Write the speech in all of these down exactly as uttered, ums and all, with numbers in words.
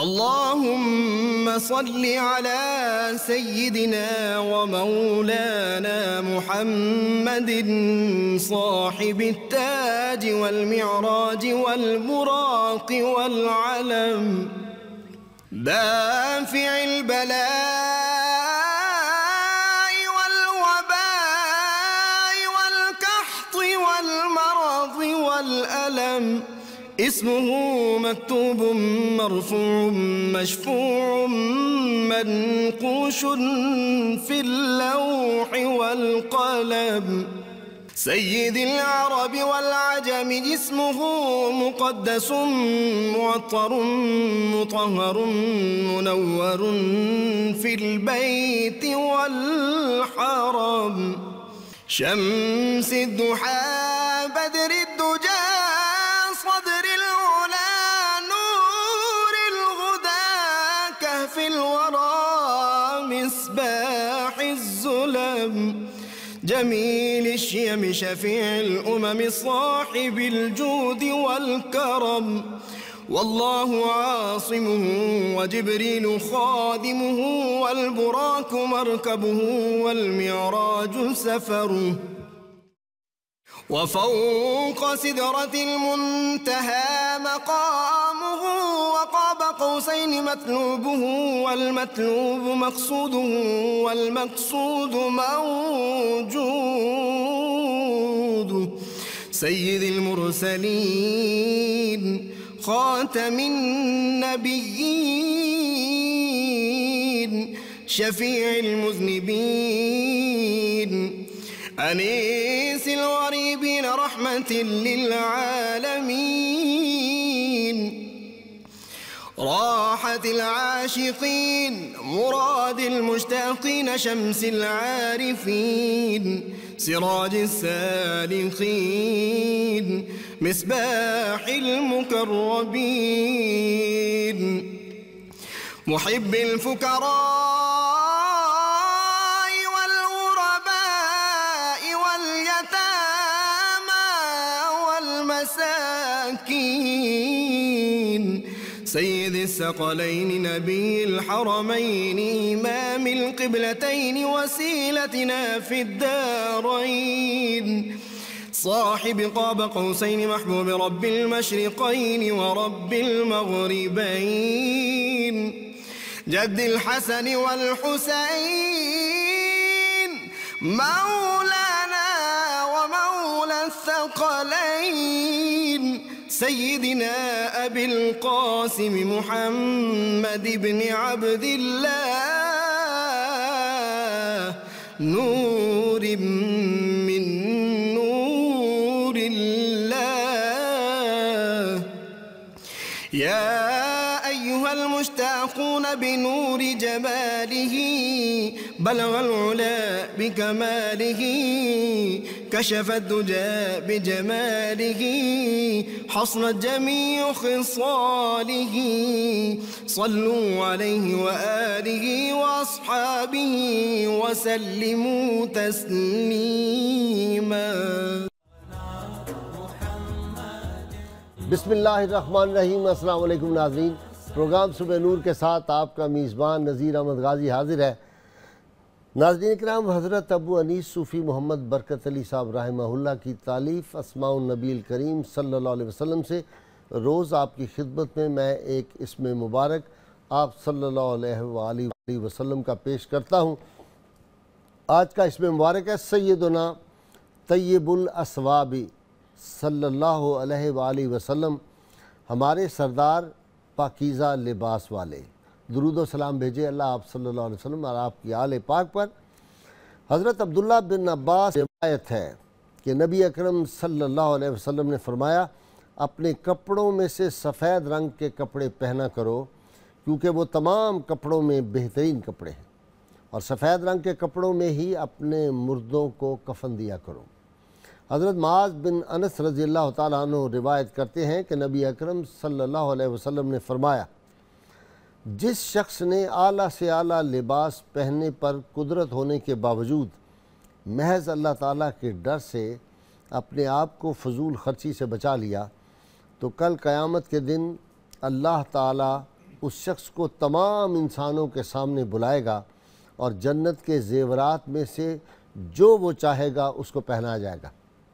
اللهم صل على سيدنا ومولانا محمد صاحب التاج والمعراج والبراق والعلم، دافع البلاء والوباء والكحط والمرض والألم، اسمه مكتوب مرفوع مشفوع منقوش في اللوح والقلم، سيد العرب والعجم، جسمه مقدس معطر مطهر منور في البيت والحرم، شمس الضحى بدر الدجى صدر العلا نور الهدى كهف الورى مصباح الظلم، جميل الشيم شفيع الأمم صاحب الجود والكرم، والله عاصمه وجبريل خادمه والبراك مركبه والمعراج سفره، وفوق سدرة المنتهى مقامه وقاب قوسين مطلوبه والمطلوب مقصوده والمقصود موجود، سيد المرسلين خاتم النبيين شفيع المذنبين أنيس الغريبين رحمة للعالمين، راحة العاشقين مراد المشتاقين شمس العارفين سراج السالخين مصباح المقربين، محب الفكراء سيد الثقلين نبي الحرمين إمام القبلتين وسيلتنا في الدارين، صاحب قاب قوسين محبوب رب المشرقين ورب المغربين، جد الحسن والحسين مولانا ومولى الثقلين، سيدنا أبي القاسم محمد بن عبد الله نور من نور الله، يا أيها المشتاقون بنور جماله بلغ العلا بكماله كشف الدجى بجماله حصنت جميع خصاله، صلوا عليه وآله وأصحابه وسلموا تسليما। बिस्मिल्लाहिर्रहमानिर्रहीम। अस्सलाम वालेकुम नाज़रीन, प्रोग्राम सुबह नूर के साथ आपका मीज़बान नज़ीर अहमद गाज़ी हाजिर है। नाज़रीन किराम, हज़रत अबू अनीस सूफ़ी मोहम्मद बरकत अली साहब रहमहुल्लाह की तालीफ़ अस्माउन नबील करीम सल्लल्लाहु अलैहि वसल्लम से रोज़ आपकी खिदमत में मैं एक इसमें मुबारक आप सल्लल्लाहु अलैहि वसल्लम का पेश करता हूँ। आज का इसमें मुबारक है सैयदुना तय्यबुल अस्वाबी सल्लल्लाहु अलैहि वसल्लम, हमारे सरदार पाकीज़ा लिबास वाले। दुरूद व सलाम भेजे अल्लाह आप सल्लल्लाहु अलैहि वसल्लम और आपकी आले पाक पर। हज़रत अब्दुल्लाह बिन अब्बास रिवायत है कि नबी अकरम सल्लल्लाहु अलैहि वसल्लम ने फरमाया, अपने कपड़ों में से सफ़ेद रंग के कपड़े पहना करो क्योंकि वो तमाम कपड़ों में बेहतरीन कपड़े हैं, और सफ़ेद रंग के कपड़ों में ही अपने मुर्दों को कफ़न दिया करो। हज़रत माज़ बिन अनस रज़ियल्लाहु ताला अन्हु रिवायत करते हैं कि नबी अकरम सल्लल्लाहु अलैहि वसल्लम ने फरमाया, जिस शख्स ने आला से आला लिबास पहनने पर कुदरत होने के बावजूद महज अल्लाह ताला के डर से अपने आप को फजूल खर्ची से बचा लिया, तो कल क़यामत के दिन अल्लाह ताला उस शख्स को तमाम इंसानों के सामने बुलाएगा और जन्नत के ज़ेवरात में से जो वो चाहेगा उसको पहनाया जाएगा।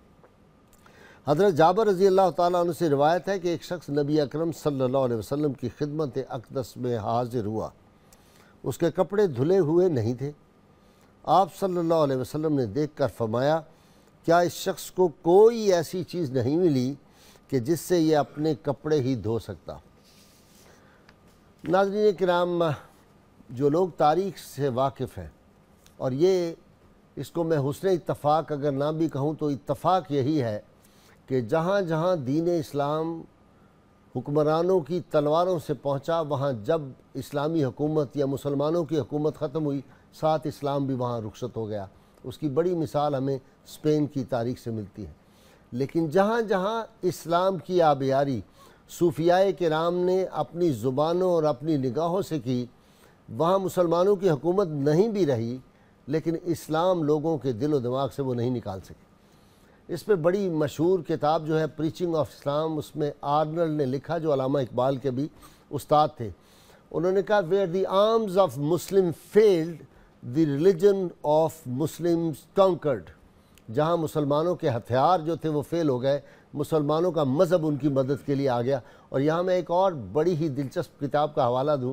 हज़रत जाबर रज़ी अल्लाह ताला अन्हु से रिवायत है कि एक शख्स नबी अकरम सल्लल्लाहु अलैहि वसल्लम की खिदमत अक़दस में हाजिर हुआ। उसके कपड़े धुले हुए नहीं थे। आप सल्लल्लाहु अलैहि वसल्लम ने देखकर फरमाया, क्या इस शख्स को कोई ऐसी चीज़ नहीं मिली कि जिससे ये अपने कपड़े ही धो सकता। नाज़रीन किराम, जो लोग तारीख़ से वाकिफ़ हैं, और ये इसको मैं हुस्न इत्तफ़ाक़ अगर ना भी कहूँ तो इत्तफ़ाक़ यही है कि जहाँ जहाँ दीन इस्लाम हुक्मरानों की तलवारों से पहुँचा, वहाँ जब इस्लामी हुकूमत या मुसलमानों की हुकूमत ख़त्म हुई, साथ इस्लाम भी वहाँ रुखसत हो गया। उसकी बड़ी मिसाल हमें स्पेन की तारीख़ से मिलती है। लेकिन जहाँ जहाँ इस्लाम की आबियारी सूफियाए किराम ने अपनी ज़ुबानों और अपनी निगाहों से की, वहाँ मुसलमानों की हुकूमत नहीं भी रही, लेकिन इस्लाम लोगों के दिल व दिमाग से वो नहीं निकाल सके। इस पर बड़ी मशहूर किताब जो है प्रीचिंग ऑफ इस्लाम, उसमें आर्नल्ड ने लिखा, जो अल्लामा इकबाल के भी उस्ताद थे। उन्होंने कहा, where the arms of Muslim failed the religion of Muslims conquered. जहाँ मुसलमानों के हथियार जो थे वो फेल हो गए, मुसलमानों का मज़हब उनकी मदद के लिए आ गया। और यहाँ मैं एक और बड़ी ही दिलचस्प किताब का हवाला दूँ।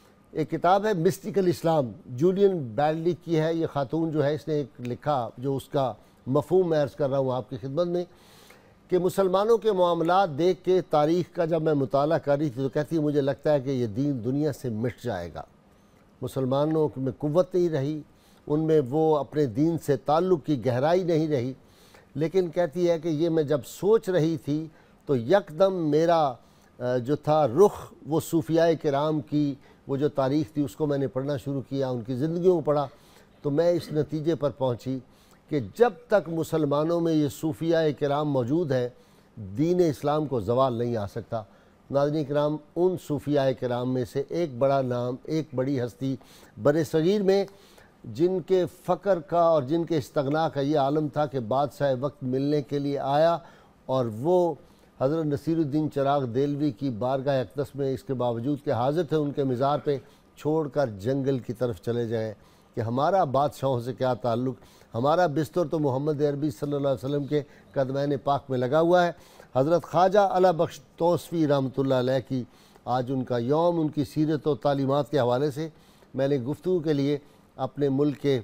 एक किताब है मिस्टिकल इस्लाम, जूलियन बैडली की है। ये खातून जो है, इसने एक लिखा जो उसका मफ़हूम मैं अर्ज़ कर रहा हूँ आपकी खिदमत में, कि मुसलमानों के मामलात देख के तारीख़ का जब मैं मुताला कर रही थी तो कहती है, मुझे लगता है कि ये दीन दुनिया से मिट जाएगा। मुसलमानों में कुव्वत नहीं रही, उनमें वो अपने दीन से ताल्लुक़ की गहराई नहीं रही। लेकिन कहती है कि ये मैं जब सोच रही थी तो यकदम मेरा जो था रुख वो सूफियाए किराम की वो जो तारीख़ थी उसको मैंने पढ़ना शुरू किया, उनकी ज़िंदगियों को पढ़ा, तो मैं इस नतीजे पर पहुँची कि जब तक मुसलमानों में ये सूफियाए किराम मौजूद है, दीन इस्लाम को ज़वाल नहीं आ सकता। नाज़रीन किराम, उन सूफियाए किराम में से एक बड़ा नाम, एक बड़ी हस्ती बरे सगीर में जिनके फ़क्र का और जिनके इस्तगना का ये आलम था कि बादशाह वक्त मिलने के लिए आया, और वो हज़रत नसीरुद्दीन चिराग देलवी की बारगाह अक़दस में इसके बावजूद कि हाज़िर थे उनके मज़ार पे, छोड़कर जंगल की तरफ चले जाए कि हमारा बादशाहों से क्या ताल्लुक़, हमारा बिस्तर तो मोहम्मद अरबी सल्लल्लाहु अलैहि वसल्लम के कदमैन पाक में लगा हुआ है। हज़रत ख्वाजा अला बख्श तौसफ़ी रहमतुल्लाह अलैह की आज उनका यौम, उनकी सीरत व तालीमात के हवाले से मैंने गुफ्तगू के लिए अपने मुल्क के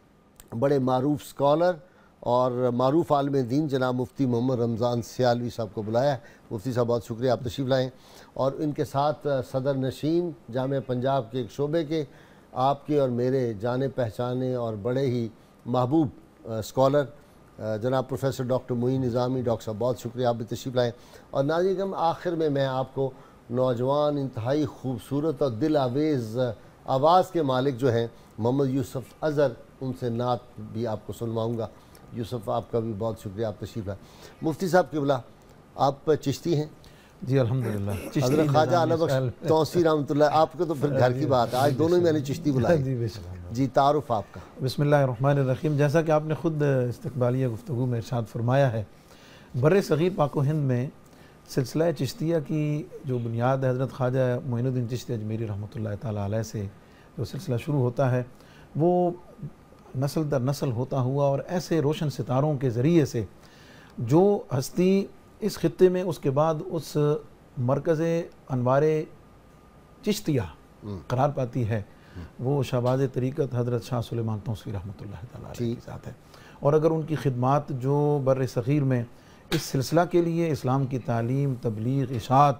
बड़े मारूफ स्कॉलर और मारूफ आलिम दीन जनाब मुफ्ती मोहम्मद रमज़ान सियालवी साहब को बुलाया है। मुफ्ती साहब बहुत शुक्रिया, आप तशरीफ़ लाएँ। और इनके साथ सदर नशीन जामिया पंजाब के एक शोबे के आपके और मेरे जाने पहचाने और बड़े ही महबूब स्कॉलर जनाब professor doctor Moin Nizami, doctor साहब बहुत शुक्रिया, आप भी तशरीफ़ लाएँ। और नाज़रीन, आखिर में मैं आपको नौजवान इंतहाई खूबसूरत और दिल आवेज़ आवाज़ के मालिक जो हैं मोहम्मद यूसुफ़ अज़हर, उनसे नात भी आपको सुनवाऊँगा। यूसुफ़, आपका भी बहुत शुक्रिया, आप तशरीफ़ लाएँ। मुफ्ती साहब क़िबला, आप चिश्ती हैं? जी अल्हम्दुलिल्लाह। हज़रत ख्वाजा अला बख्श तौसी रहमतुल्लाह, आपको तो फिर घर की बात है, आज दोनों ही मैंने चिश्ती बुलाई। जी जी, तारुफ आपका। बिस्मिल्लाहिर्रहमानिर्रहीम। जैसा कि आपने ख़ुद इस्तक़बालिया गुफ्तगू में इरशाद फरमाया है, बर्रे सग़ीर पाक व हिंद में सिलसिला चिश्तिया की जो बुनियाद है हज़रत ख्वाजा मोइनुद्दीन चिश्ती अजमेरी रहमतुल्लाह ताला अलैह से जो सिलसिला शुरू होता है, वो नस्ल दर नस्ल होता हुआ और ऐसे रोशन सितारों के ज़रिए से जो हस्ती इस ख़ित्ते में उसके बाद उस मरकज़ अनवारे चिश्तिया करार पाती है, वो शहबाज़ तरीक़त हज़रत शाह सुलेमान तौसफ़ी रहमतुल्लाह ताला अलैह के साथ है। और अगर उनकी खिदमात जो बर्रे सग़ीर में इस सिलसिला के लिए इस्लाम की तालीम, तबलीग, इशाअत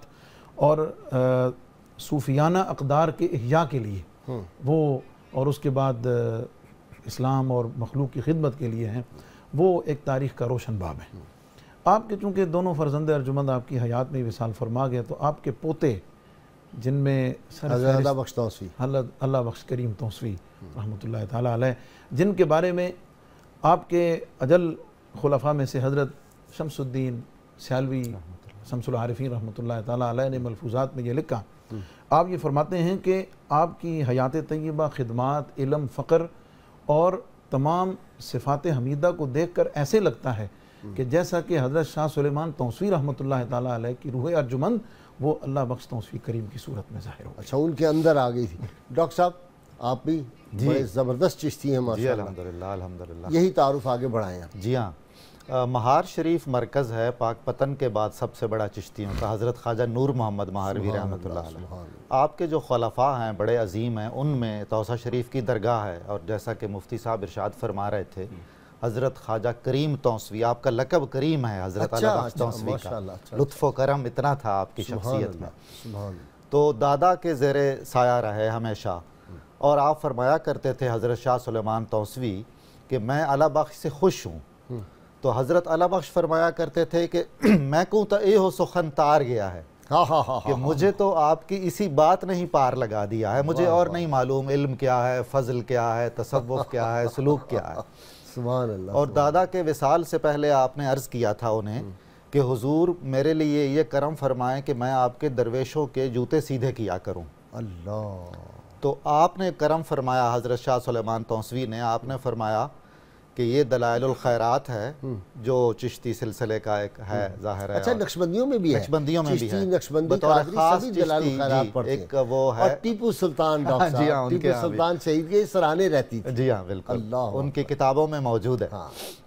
और सूफियाना अक़दार के इह्या के लिए वो, और उसके बाद इस्लाम और मखलूक की खिदमत के लिए हैं, वो एक तारीख़ का रोशन बाब है। आपके चूँकि दोनों फ़र्जंद अर्जुमंद आपकी हयात में विसाल फरमा गया, तो आपके पोते जिनमें अल्लाह बख्श तौसफ़ी अल्लाह बख्श करीम तौसफ़ी रहमतुल्लाह ताला अलैह, जिनके बारे में आपके अजल खुलफ़ा में से हज़रत शमसुद्दीन सियालवी शमसुल आरिफ़ीन रहमतुल्लाह ताला अलैह ने मलफूज़ात में ये लिखा, आप ये फरमाते हैं कि आपकी हयात तय्यबा, खिदमात, इल्म, फ़क्र और तमाम सिफ़ात हमीदा को देख कर ऐसे लगता है कि जैसा कि हज़रत शाह सुलेमान तौसफ़ी रहमतुल्लाह ताला अलैह की रूह अर्जुमंद वो अल्लाह बख्श तौसीफ़ करीम की सूरत में ज़ाहिर हो। अच्छा, उनके अंदर आ गई थी। डॉक्टर साहब आप भी बड़े ज़बरदस्त चिश्ती हैं माशाअल्लाह। अल्हम्दुलिल्लाह अल्हम्दुलिल्लाह। यही तारुफ आगे बढ़ाएं आप। जी हाँ, महार शरीफ मरकज़ है पाकपतन के बाद सबसे बड़ा चिश्तियों का, हज़रत ख्वाजा नूर मोहम्मद महारवी रहमतुल्लाह अलैह। आपके जो खलफा हैं बड़े अजीम हैं, उनमें तौसा शरीफ की दरगाह है। और जैसा कि मुफ्ती साहब इरशाद फरमा रहे थे, हज़रत ख्वाजा करीम तौसवी, आपका लकब करीम है हज़रत अच्छा, अली अच्छा, तौसवी का। अच्छा, लुत्फ़ व करम इतना था आपकी शख्सियत में, सुभान। तो दादा के ज़ेरे साया रहे हमेशा। और आप फरमाया करते थे हज़रत शाह सुलेमान तौसवी कि मैं अला बख्श से खुश हूँ। तो हज़रत अला बख्श फरमाया करते थे कि मैं कहूँ तो ए हो सुखन तार गया है, हाँ हाँ हाँ कि मुझे तो आपकी इसी बात ने ही पार लगा दिया है, मुझे और नहीं मालूम इल्म क्या है, फजल क्या है, तसव्वुफ क्या है, सलूक क्या है। सुभान अल्लाह। और दादा के विसाल से पहले आपने अर्ज़ किया था उन्हें कि हुजूर मेरे लिए ये करम फरमाएं कि मैं आपके दरवेशों के जूते सीधे किया करूं। अल्लाह। तो आपने करम फरमाया, हज़रत शाह सुलेमान तौसवी ने, आपने फरमाया कि ये दलाइलुल खैरात है जो चिश्ती सिलसिले का एक है, ज़ाहिर है। अच्छा, नक्शबंदियों में भी है, नक्शबंदियों में भी चिश्ती, है, नक्शबंदी, बतौर कादरी खास सभी दलाइलुल चिश्ती, खैरात जी, पढ़ते हैं। एक वो है। और टीपू सुल्तान डॉक्टर हाँ, जी हाँ, साहब, उनके टीपू यहाँ भी। सुल्तान शहीद के सराहने रहती थी। जी हाँ बिल्कुल, अल्लाह उनकी किताबों में मौजूद है। हाँ।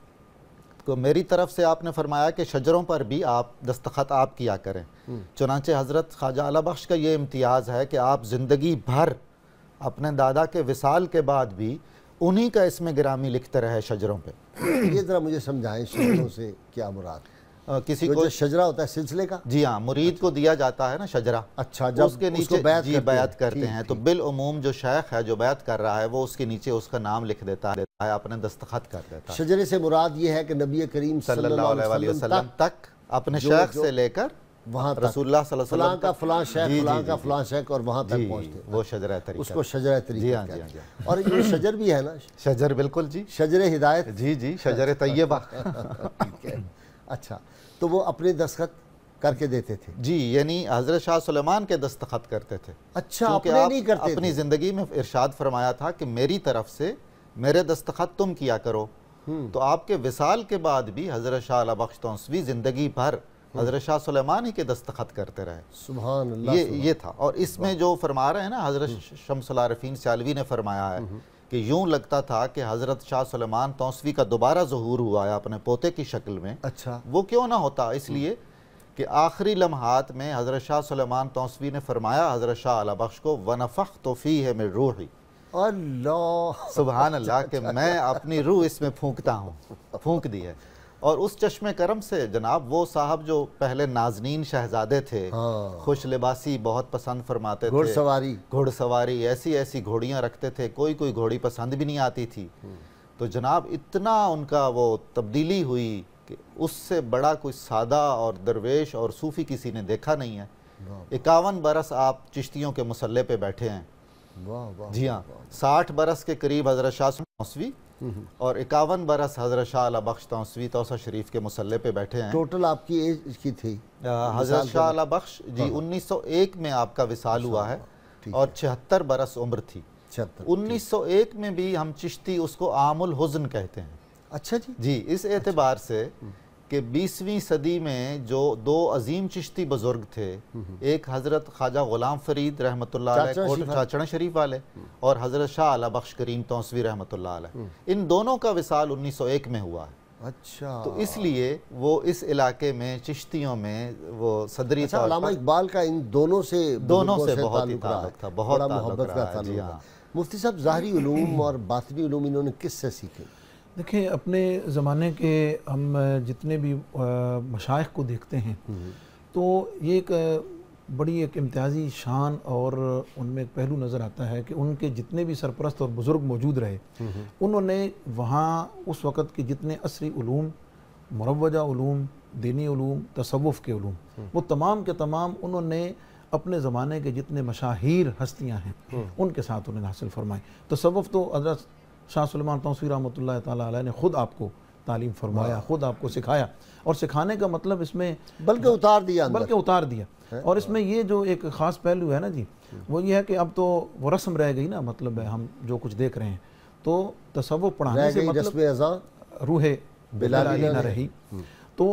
तो मेरी तरफ से आपने फरमाया कि शजरों पर भी आप दस्तखत आप किया करें। चुनांचे हज़रत ख्वाजा अला बख्श का ये इम्तियाज़ है कि आप ज़िंदगी भर अपने दादा के विसाल के बाद भी उन्हीं का इसमें गिरामी लिखते रहे शजरों पे। ये ज़रा मुझे समझाएं शजरों से क्या मुराद? अ, किसी जो को शजरा होता है सिलसिले का। जी हाँ, मुरीद को दिया जाता है ना शजरा। अच्छा, जब उसके नीचे उसको बैत जी करते बैत हैं। करते ठीक, हैं, तो ठीक। बिल उमूम जो शेख है जो बैत कर रहा है वो उसके नीचे उसका नाम लिख देता है, देता है अपने दस्तखत कर देता है। शजरे से मुराद ये है कि नबी करीम सल्लल्लाहु अलैहि वसल्लम तक अपने जो- शेख जो- से लेकर वहाँ तक रसूलुल्लाह सल्लल्लाहु अलैहि फलां वसल्लम का तक- फलां शेख, जी, फलां जी, का जी, फलां शेख, और वहाँ तक जी, पहुँचते वो शजरा तरीका। उसको शजरा जी तरीका हाँ, जी कहते हाँ, जी हैं। हाँ। और ये शजर भी है ना, शजर बिल्कुल जी, शजरे हिदायत। जी जी, शजर तैयबा। ठीक है। अच्छा, तो वो अपने दस्तखत करके देते थे। जी, यानी हज़रत शाह सुलेमान के दस्तखत करते थे। अच्छा, क्योंकि अपने आप नहीं करते अपनी थे। ज़िंदगी में इरशाद फरमाया था कि मेरी तरफ से मेरे दस्तखत तुम किया करो। तो आपके विसाल के बाद भी हज़रत शाह अला बख्श तौसवी ज़िंदगी भर हज़रत शाह सुलेमान ही के दस्तखत करते रहे। सुभान अल्लाह। ये ये था। और इसमें जो फरमा रहे हैं ना, हज़रत शम्सुल आरिफीन सियालवी ने फरमाया है कि यूं लगता था कि हज़रत शाह सुलेमान तौसवी का दोबारा ज़हूर हुआ है अपने पोते की शक्ल में। अच्छा, वो क्यों ना होता, इसलिए कि आखिरी लम्हात में हज़रत शाह सुलेमान तौसवी ने फरमाया हज़रत शाह अला बख्श को, वनफ़ख्तु फ़ीहि मिन रूही, अल्लाह सुभान अल्लाह, कि मैं अपनी रूह इसमें फूंकता हूँ, फूंक दी है। और उस चश्मे करम से जनाब वो साहब जो पहले नाजनीन शहजादे थे, हाँ। खुश लिबासी बहुत पसंद फरमाते थे, घुड़सवारी, घुड़सवारी, ऐसी ऐसी घोड़ियाँ रखते थे, कोई कोई घोड़ी पसंद भी नहीं आती थी। तो जनाब इतना उनका वो तब्दीली हुई कि उससे बड़ा कोई सादा और दरवेश और सूफ़ी किसी ने देखा नहीं है। इक्यावन बरस आप चिश्तियों के मुसल्ले पे बैठे हैं। वाह वाह। जी हाँ, साठ बरस के करीब हज़रत शाह तौसवी और इक्यावन बरस हज़रत शाह अला बख्श तौसवी तौसा शरीफ के मुसल्ले पे बैठे हैं। टोटल आपकी एज की थी? हज़रत शाह अला बख्श जी उन्नीस सौ एक में आपका विसाल हुआ है और छिहत्तर बरस उम्र थी। उन्नीस सौ एक में भी हम चिश्ती उसको आमुल हुज़्न कहते हैं। अच्छा जी। जी, इस एतबार से कि बीसवीं सदी में जो दो अजीम चिश्ती बुजुर्ग थे, एक हज़रत ख्वाजा गुलाम फरीद रहमतुल्लाह अलैह कोट चाचड़ा शरीफ वाले और हज़रत शाह अला बख्श करीम तौसवी रहमतुल्लाह अलैह, इन दोनों का विसाल उन्नीस सौ एक में हुआ है। अच्छा, तो इसलिए वो इस इलाके में चिश्तियों में वो सदरी अच्छा, तौर अल्लामा पर इकबाल का इन दोनों से दोनों से बुजुर्गों बहुत ही ताल्लुक रहा, ताल्लुक था, बहुत बड़ा ताल्लुक मोहब्बत रहा का है। ताल्लुक जी रहा। हाँ। मुफ्ती साहब, ज़ाहरी उलूम और बातनी उलूम इन्होंने किससे सीखे? देखिए, अपने ज़माने के हम जितने भी मशाइख को देखते हैं तो ये एक बड़ी एक इम्तियाज़ी शान और उनमें एक पहलू नज़र आता है कि उनके जितने भी सरपरस्त और बुज़ुर्ग मौजूद रहे, उन्होंने वहाँ उस वक़्त के जितने असरी उलूम, मुरव्वजा उलूम, दीनी उलूम, तसव्वुफ़ के उलूम, वो तमाम के तमाम उन्होंने अपने ज़माने के जितने मशाहीर हस्तियाँ हैं उनके साथ उन्होंने हासिल फरमाई। तसव्वुफ़ तो हज़रत शाह सुलेमान तौसवी रहमतुल्लाह ताला अलैह ने ख़ुद आपको तालीम फरमाया, ख़ुद आपको सिखाया, और सिखाने का मतलब इसमें बल्कि उतार दिया बल्कि उतार दिया। और इसमें ये जो एक ख़ास पहलू है ना जी, वो ये है कि अब तो वो रस्म रह गई ना, मतलब है हम जो कुछ देख रहे हैं तो तसव्वुफ़ पढ़ाने से मतलब रूहे बिलाली ना रही। तो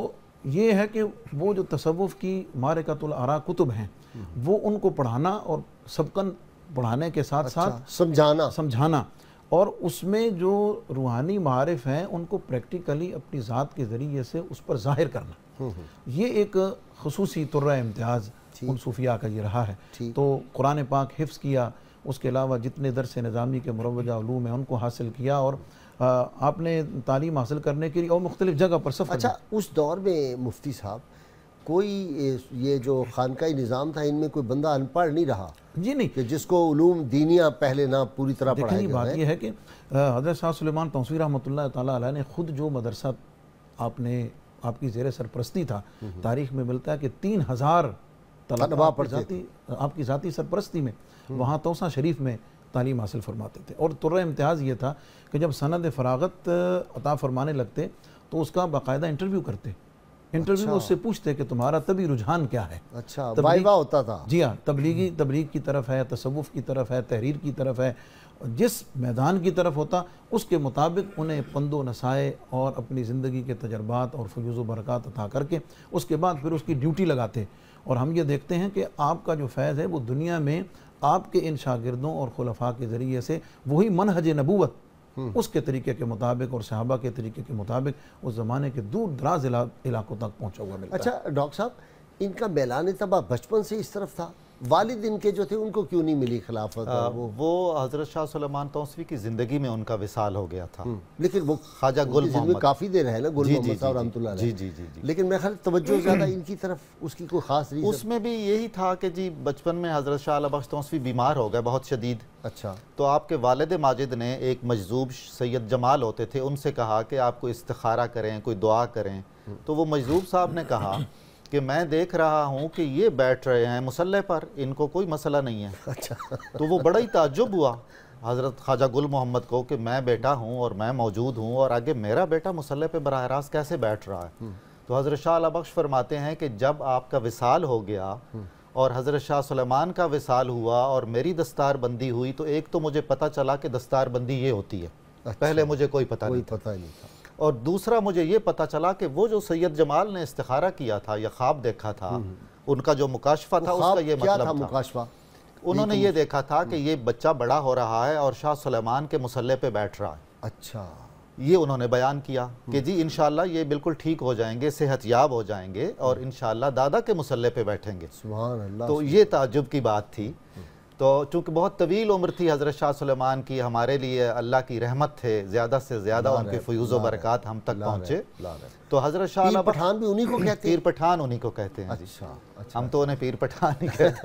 ये है कि वो जो तसव्वुफ़ की मारिकतुल आरा कुतुब हैं वो उनको पढ़ाना और सबकन पढ़ाने के साथ अच्छा, साथ समझाना समझाना और उसमें जो रूहानी मारिफ हैं उनको प्रैक्टिकली अपनी ज़ात के ज़रिए से उस पर ज़ाहिर करना, ये एक ख़ुसूसी तुर्रा इम्तियाज़ उन सूफिया का ये रहा है। तो कुरान पाक हिफ्ज़ किया, उसके अलावा जितने दरस निज़ामी के मुरव्वजा उलूम हैं उनको हासिल किया और आ, आपने तालीम हासिल करने के लिए और मुख्तलिफ़ जगह पर सफ़र। अच्छा, उस दौर में मुफ्ती साहब कोई ये जो खानकाई निज़ाम था इनमें कोई बंदा अनपढ़ नहीं रहा? जी नहीं, कि जिसको उलूम दीनिया पहले ना पूरी तरह पढ़ाया गया। बात यह है कि हज़रत शाह सुलेमान तौसीफ़ी रहमतुल्लाह ताला अलैह ने खुद जो मदरसा आपने आपकी ज़ेर सरपरस्ती था, तारीख़ में मिलता है कि तीन हज़ार तलबा आपकी आपकी ज़ाती सरपरस्ती में वहाँ तौसा शरीफ में तालीम हासिल फरमाते थे। और तुर्रा इम्तियाज़ ये था कि जब सनद फ़रागत अता फरमाने लगते तो उसका बाकायदा इंटरव्यू करते, इंटरव्यू में उससे पूछते कि तुम्हारा तभी रुझान क्या है। अच्छा, वाइवा होता था। जी हाँ, तबलीगी तबलीग की तरफ है, तसव्वुफ़ की तरफ है, तहरीर की तरफ है, जिस मैदान की तरफ होता उसके मुताबिक उन्हें पंदो नसाए और अपनी ज़िंदगी के तजर्बात और फयूज़ व बरक़ात अता करके उसके बाद फिर उसकी ड्यूटी लगाते। और हम ये देखते हैं कि आपका जो फैज़ है वो दुनिया में आपके इन शागिर्दों और खुलफा के ज़रिए से वही मनहज नबूवत उसके तरीके के मुताबिक और सहाबा के तरीके के मुताबिक उस ज़माने के दूर दराज इलाकों तक पहुँचा हुआ मिलता है। अच्छा डॉक्टर साहब, इनका मैलान तबा बचपन से इस तरफ था, वालिद इनके जो थे उनको क्यों नहीं मिली खिलाफत? आ, वो वो हज़रत शाह सुलेमान तौसीफ़ी की ज़िंदगी में उनका विसाल हो गया था, लेकिन वो ख्वाजा गुल मोहम्मद काफ़ी देर है ना, गुल मोहम्मद साहब रहमतुल्लाह अलैह। जी जी जी जी। लेकिन मैं ख्याल तवज्जो ज़्यादा इनकी तरफ उसकी कोई ख़ास रीज़न? उसमें भी यही था कि जी बचपन में हज़रत शाह आला बख्श तौसीफ़ी बीमार हो गए बहुत शदीद। अच्छा, तो आपके वालिद माजिद ने एक मजजूब सैयद जमाल होते थे, उनसे कहा कि आपको इस्तिखारा करें, कोई दुआ करें। तो वो मजजूब साहब ने कहा कि मैं देख रहा हूँ कि ये बैठ रहे हैं मुसल्ले पर, इनको कोई मसला नहीं है। अच्छा। तो वो बड़ा ही ताज्जुब हुआ हज़रत ख्वाजा गुल मोहम्मद को कि मैं बेटा हूँ और मैं मौजूद हूँ और आगे मेरा बेटा मुसल्ले पे बराह रास्त कैसे बैठ रहा है। तो हज़रत शाह आला बख्श फरमाते हैं कि जब आपका विसाल हो गया और हज़रत शाह सुलेमान का विसाल हुआ और मेरी दस्तार बंदी हुई, तो एक तो मुझे पता चला कि दस्तार बंदी ये होती है। अच्छा। पहले मुझे कोई पता कोई नहीं था। पता नहीं था। और दूसरा मुझे ये पता चला कि वो जो सैयद जमाल ने इस्तिखारा किया था या ख्वाब देखा था, उनका जो मुकाशफा था उसका ये मतलब था, मुकाशफा उन्होंने ये देखा था कि ये बच्चा बड़ा हो रहा है और शाह सुलेमान के मुसल्ले पे बैठ रहा है। अच्छा, ये उन्होंने बयान किया कि जी इंशाअल्लाह ये बिल्कुल ठीक हो जाएंगे, सेहतयाब हो जाएंगे और इंशाअल्लाह दादा के मुसल्ले पे बैठेंगे। सुभान अल्लाह। तो ये ताज्जुब की बात थी। तो चूँकि बहुत तवील उम्र थी हज़रत शाह सुलेमान की, हमारे लिए अल्लाह की रहमत थे, ज़्यादा से ज़्यादा उनके फयूज़ व बरक़ात हम तक पहुँचे। तो हज़रत शाह पीर पठान भी उन्हीं को कहते हैं? पीर पठान उन्हीं को कहते हैं। अच्छा, अच्छा। हम तो उन्हें पीर पठान ही कहते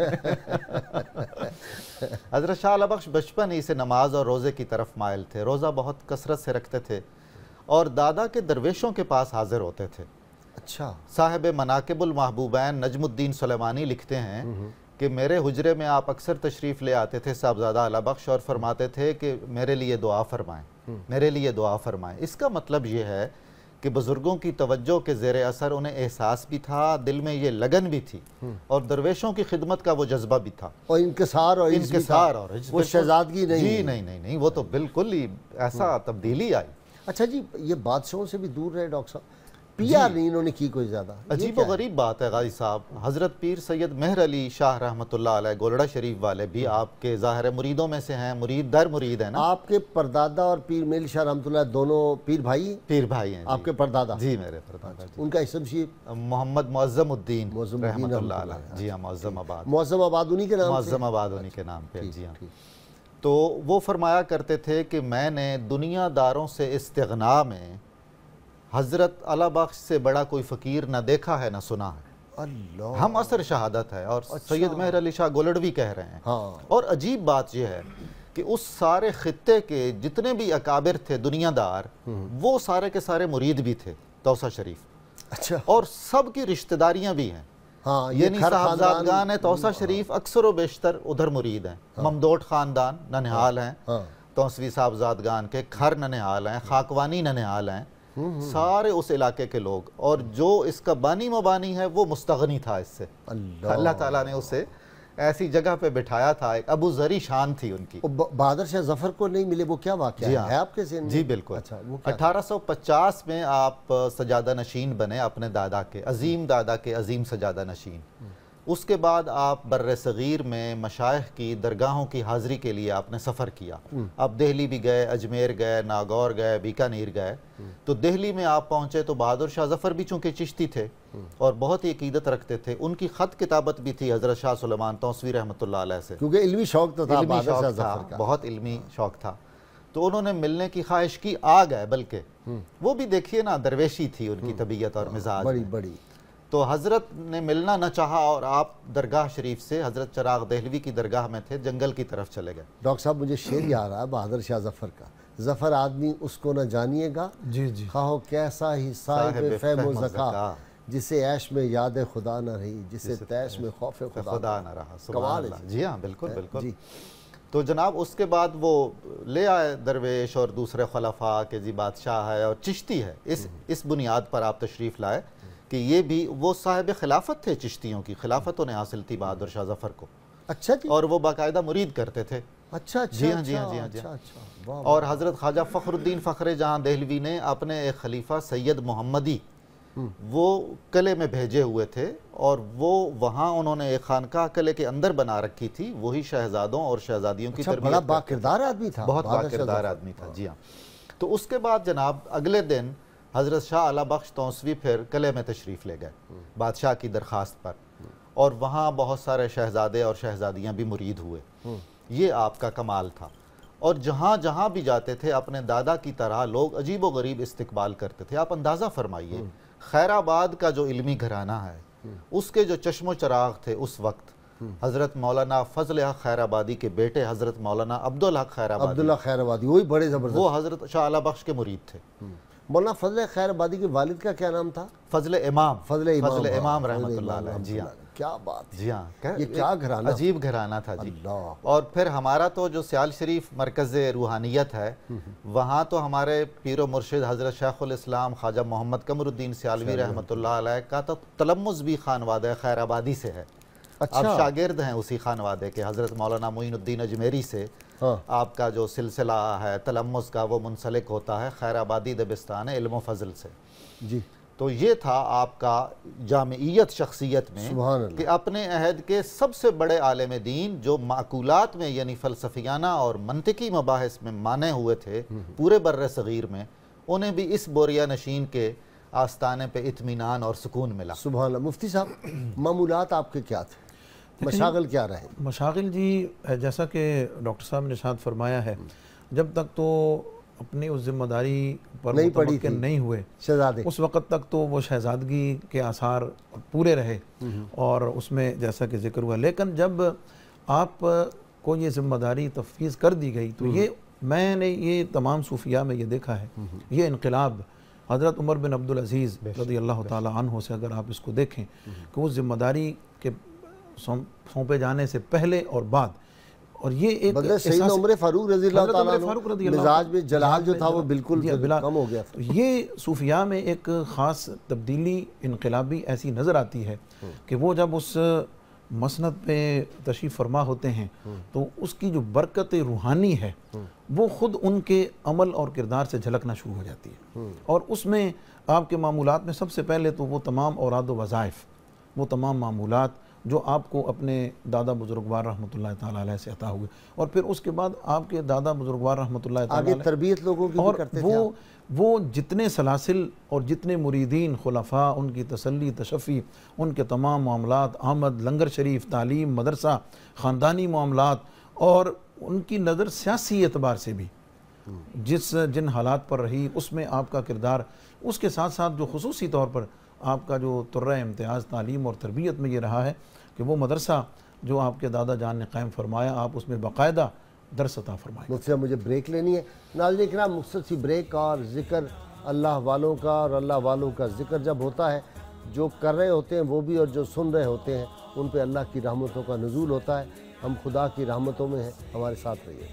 हैं। हज़रत शाह आला बख्श बचपन ही से नमाज और रोज़े की तरफ मायल थे, रोज़ा बहुत कसरत से रखते थे और दादा के दरवेशों के पास हाजिर होते थे। अच्छा। साहिब मनाकिबुल महबूबैन नजमुद्दीन सुलेमानी लिखते हैं कि मेरे हुजरे में आप अक्सर तशरीफ़ ले आते थे साहबजादा आला बख्श और फरमाते थे कि मेरे लिए दुआ फरमाएं, मेरे लिए दुआ फरमाएं। इसका मतलब ये है कि बुज़ुर्गों की तवज्जो के ज़ेर असर उन्हें एहसास भी था, दिल में ये लगन भी थी और दरवेशों की खिदमत का वो जज्बा भी था और इनकसार और इनकसार और वो शहजादगी नहीं। जी नहीं नहीं नहीं, वो तो बिल्कुल ही ऐसा तब्दीली आई। अच्छा जी, ये बादशाहों से भी दूर रहे डॉक्टर साहब, पिया नहीं इन्होंने की कोई ज़्यादा? अजीब व गरीब बात है गाजी साहब, हज़रत पीर सैयद मेहर अली शाह रहमतुल्लाह अलैह गोलड़ा शरीफ वाले भी आपके ज़ाहिर मुरीदों में से हैं, मुरीद दर मुरीद है ना। आपके परदादा और पीर मेल शाह रहमतुल्लाह दोनों पीर भाई? पीर भाई हैं आपके परदादा? जी मेरे परदादा। उनका इसम शीर मोहम्मद मुअज़्ज़म उद्दीन रहमतुल्लाह अलैह। जी हाँ, मुअज़्ज़म आबाद। मुअज़्ज़म आबाद उन्हीं के नाम? मुअज़्ज़म आबाद उन्हीं के नाम पे। जी हाँ। तो वो फरमाया करते थे कि मैंने दुनियादारों से इस्तिग़ना में हज़रत आला बख्श से बड़ा कोई फ़कीर ना देखा है ना सुना है। अल्लाह। हम असर शहादत है और अच्छा। सैयद मेहर अली शाह गोलड़वी कह रहे हैं। हाँ। और अजीब बात यह है कि उस सारे खित्ते के जितने भी अकाबिर थे दुनियादार, वो सारे के सारे मुरीद भी थे तौसा शरीफ। अच्छा। और सब की रिश्तेदारियाँ भी हैं। हाँ, यानी साहबजादगान है तौसा शरीफ अक्सर व बेशतर उधर मुरीद हैं। हाँ। ममदोट ख़ानदान ननिहाल हैं, हाँ। तौसवी साहबजादगान के खर ननिहाल हैं, खाकवानी ननिहाल हैं, सारे उस इलाके के लोग। और जो इसका बानी मबानी है वो मुस्तगनी था इससे, अल्लाह ताला ने उसे ऐसी जगह पे बिठाया था, एक अबू जरी शान थी उनकी। बहादुर शाह जफर को नहीं मिले, वो क्या वाक़या है? है आपके ज़हन में? जी बिल्कुल। अच्छा, वो अठारह सौ पचास में आप सजादा नशीन बने अपने दादा के, अजीम दादा के अजीम सजादा नशीन। उसके बाद आप बर्र सग़ीर में मशाइख की दरगाहों की हाज़िरी के लिए आपने सफ़र किया। आप दिल्ली भी गए, अजमेर गए, नागौर गए, बीकानेर गए। तो दिल्ली में आप पहुँचे तो बहादुर शाह जफ़र भी चूँकि चिश्ती थे और बहुत ही अकीदत रखते थे, उनकी ख़त किताबत भी थी हज़रत शाह सुलेमान तौसवी रहमतुल्लाह अलैह से, क्योंकि इल्मी शौक़ तो था, इल्मी शौक़ था, बहुत इल्मी शौक़ था। तो उन्होंने मिलने की ख्वाहिश की, आ गए, बल्कि वो भी देखिए ना दरवेशी थी उनकी तबीयत और मिजाज बड़ी बड़ी। तो हज़रत ने मिलना न चाहा और आप दरगाह शरीफ से, हज़रत चिराग दहलवी की दरगाह में थे, जंगल की तरफ चले गए। डॉक्टर साहब मुझे शेर याद आ रहा है बहादुर शाह जफ़र का, जफ़र आदमी उसको न जानिएगा, जी जी, खाओ कैसा ही साहिब फ़हम व ज़का, जिसे ऐश में याद खुदा न रही, जिसे तैश में खौफ खुदा न रहा। कमाल है। जी हाँ, बिल्कुल बिल्कुल। तो जनाब उसके बाद वो ले आए दरवेश और दूसरे खलफा के जी बादशाह है और चिश्ती है, इस इस बुनियाद पर आप तशरीफ़ लाए कि ये भी वो साहिब खिलाफत थे, चिश्तियों की खिलाफत उन्हें हासिल थी बहादुर शाह जफ़र को। अच्छा जी। और वो बाकायदा मुरीद करते थे। अच्छा अच्छा। जी हाँ जी हाँ जी हाँ जी हाँ। और हज़रत ख्वाजा फ़खरुद्दीन फ़ख्र जहाँ दहलवी ने अपने एक खलीफा सैयद मोहम्मदी वो किले में भेजे हुए थे और वो वहाँ उन्होंने एक खानकाह किले के अंदर बना रखी थी, वही शहजादों और शहजादियों की तरबियत। बड़ा बाकिरदार आदमी था, बहुत बाकिरदार आदमी था। जी हाँ। तो उसके बाद जनाब अगले दिन हज़रत शाह आला बख्श तौसवी फिर किले में तशरीफ़ ले गए बादशाह की दरख्वास्त पर, और वहाँ बहुत सारे शहजादे और शहजादियाँ भी मुरीद हुए। ये आपका कमाल था। और जहाँ जहाँ भी जाते थे अपने दादा की तरह लोग अजीब व गरीब इस्तकबाल करते थे। आप अंदाज़ा फरमाइए खैराबाद का जो इल्मी घराना है, उसके जो चश्मो चराग थे उस वक्त, हज़रत मौलाना फजल हक खैराबादी के बेटे हज़रत मौलाना अब्दुल हक खैराबादी, अब्दुल्ला खैराबादी, वही बड़े ज़बरदस्त, वो हज़रत शाह आला बख्श के मुरीद थे। मौलाना फजल खैराबादी के वालिद का क्या नाम था? फजल इमाम, फजल इमाम, फजल इमाम रहमतुल्लाह अलैह। जी हाँ, क्या बात, जी हाँ, ये क्या घराना, अजीब घराना था जी। और फिर हमारा तो जो सियाल शरीफ मरकज़ रूहानियत है, वहाँ तो हमारे पीरो मुर्शिद हज़रत शेखुल इस्लाम ख्वाजा मोहम्मद कमरुद्दीन सियालवी रहमतुल्लाह अलैह का तो तलम्मुज़ भी खानवादा खैराबादी से है। अच्छा। आप शागिर्द हैं उसी खानवादे के, हज़रत मौलाना मोइनुद्दीन अजमेरी से हाँ। आपका जो सिलसिला है तलम्मुज़ का वो मुंसलिक होता है खैराबादी दबिस्तान इल्म फजल से। जी। तो ये था आपका जामियत शख्सियत में कि अपने अहद के सबसे बड़े आलिम दीन जो माकूलात में यानी फ़लसफ़ियाना और मंतिकी मबाहिस में माने हुए थे पूरे बर्र सग़ीर में, उन्हें भी इस बोरिया नशीन के आस्ताने पे इत्मीनान और सुकून मिला। सुभान अल्लाह। मुफ्ती साहब मामूलात आपके क्या थे, मशागिल क्या रहे? मशागिल जी जैसा कि डॉक्टर साहब ने इरशाद फरमाया है, जब तक तो अपनी उस जिम्मेदारी पर नहीं पड़ी थी, नहीं हुए शहजादे, उस वक़्त तक तो वो शहजादगी के आसार पूरे रहे और उसमें जैसा कि जिक्र हुआ। लेकिन जब आप को ये जिम्मेदारी तफवीज़ कर दी गई तो ये मैंने ये तमाम सूफिया में ये देखा है, ये इनकलाब हज़रत उमर बिन अब्दुल अज़ीज़ रज़ी अल्लाह ताला अन्हु से अगर आप इसको देखें कि उस जिम्मेदारी के सौंपे जाने से पहले और बाद, और ये एक सैयदना उमर फारूक रज़ी अल्लाह ताला अन्हु मिजाज में जलाल जो था वो बिल्कुल कम हो गया था। ये सूफिया में एक ख़ास तब्दीली इनकलाबी ऐसी नज़र आती है कि वो जब उस मसनद पे तशरीफ़ फरमा होते हैं तो उसकी जो बरकत रूहानी है वो ख़ुद उनके अमल और किरदार से झलकना शुरू हो जाती है। और उसमें आपके मामूलात में सबसे पहले तो वो तमाम औराद व वज़ाइफ़, वो तमाम मामूलात जो आपको अपने दादा बुजुर्गवार रहमतुल्लाह ताला अलैह से अता हुए, और फिर उसके बाद आपके दादा बुजुर्गवार रहमतुल्लाह ताला आगे तरबियत लोगों की और भी करते वो थे। वो जितने सलासिल और जितने मुरीदीन खुलफा, उनकी तसल्ली तशफ़ी, उनके तमाम मामलात, आमद, लंगर शरीफ, तालीम, मदरसा, ख़ानदानी मामलात, और उनकी नज़र सियासी एतबार से भी जिस जिन हालात पर रही उसमें आपका किरदार, उसके साथ साथ जो खुसूसी तौर पर आपका जो तुर्रा इम्तियाज़ तालीम और तरबियत में ये रहा है कि वो मदरसा जो आपके दादा जान ने कायम फरमाया, आप उसमें बाकायदा दर्स अता फरमाएं। मुझसे मुझे ब्रेक लेनी है नाज़रीन किराम, मुख्तसर सी ब्रेक, और ज़िक्र अल्लाह वालों का और अल्लाह वालों का ज़िक्र जब होता है, जो कर रहे होते हैं वो भी और जो सुन रहे होते हैं उन पे अल्लाह की रहमतों का नुज़ूल होता है। हम खुदा की रहमतों में हैं, हमारे साथ रहिए।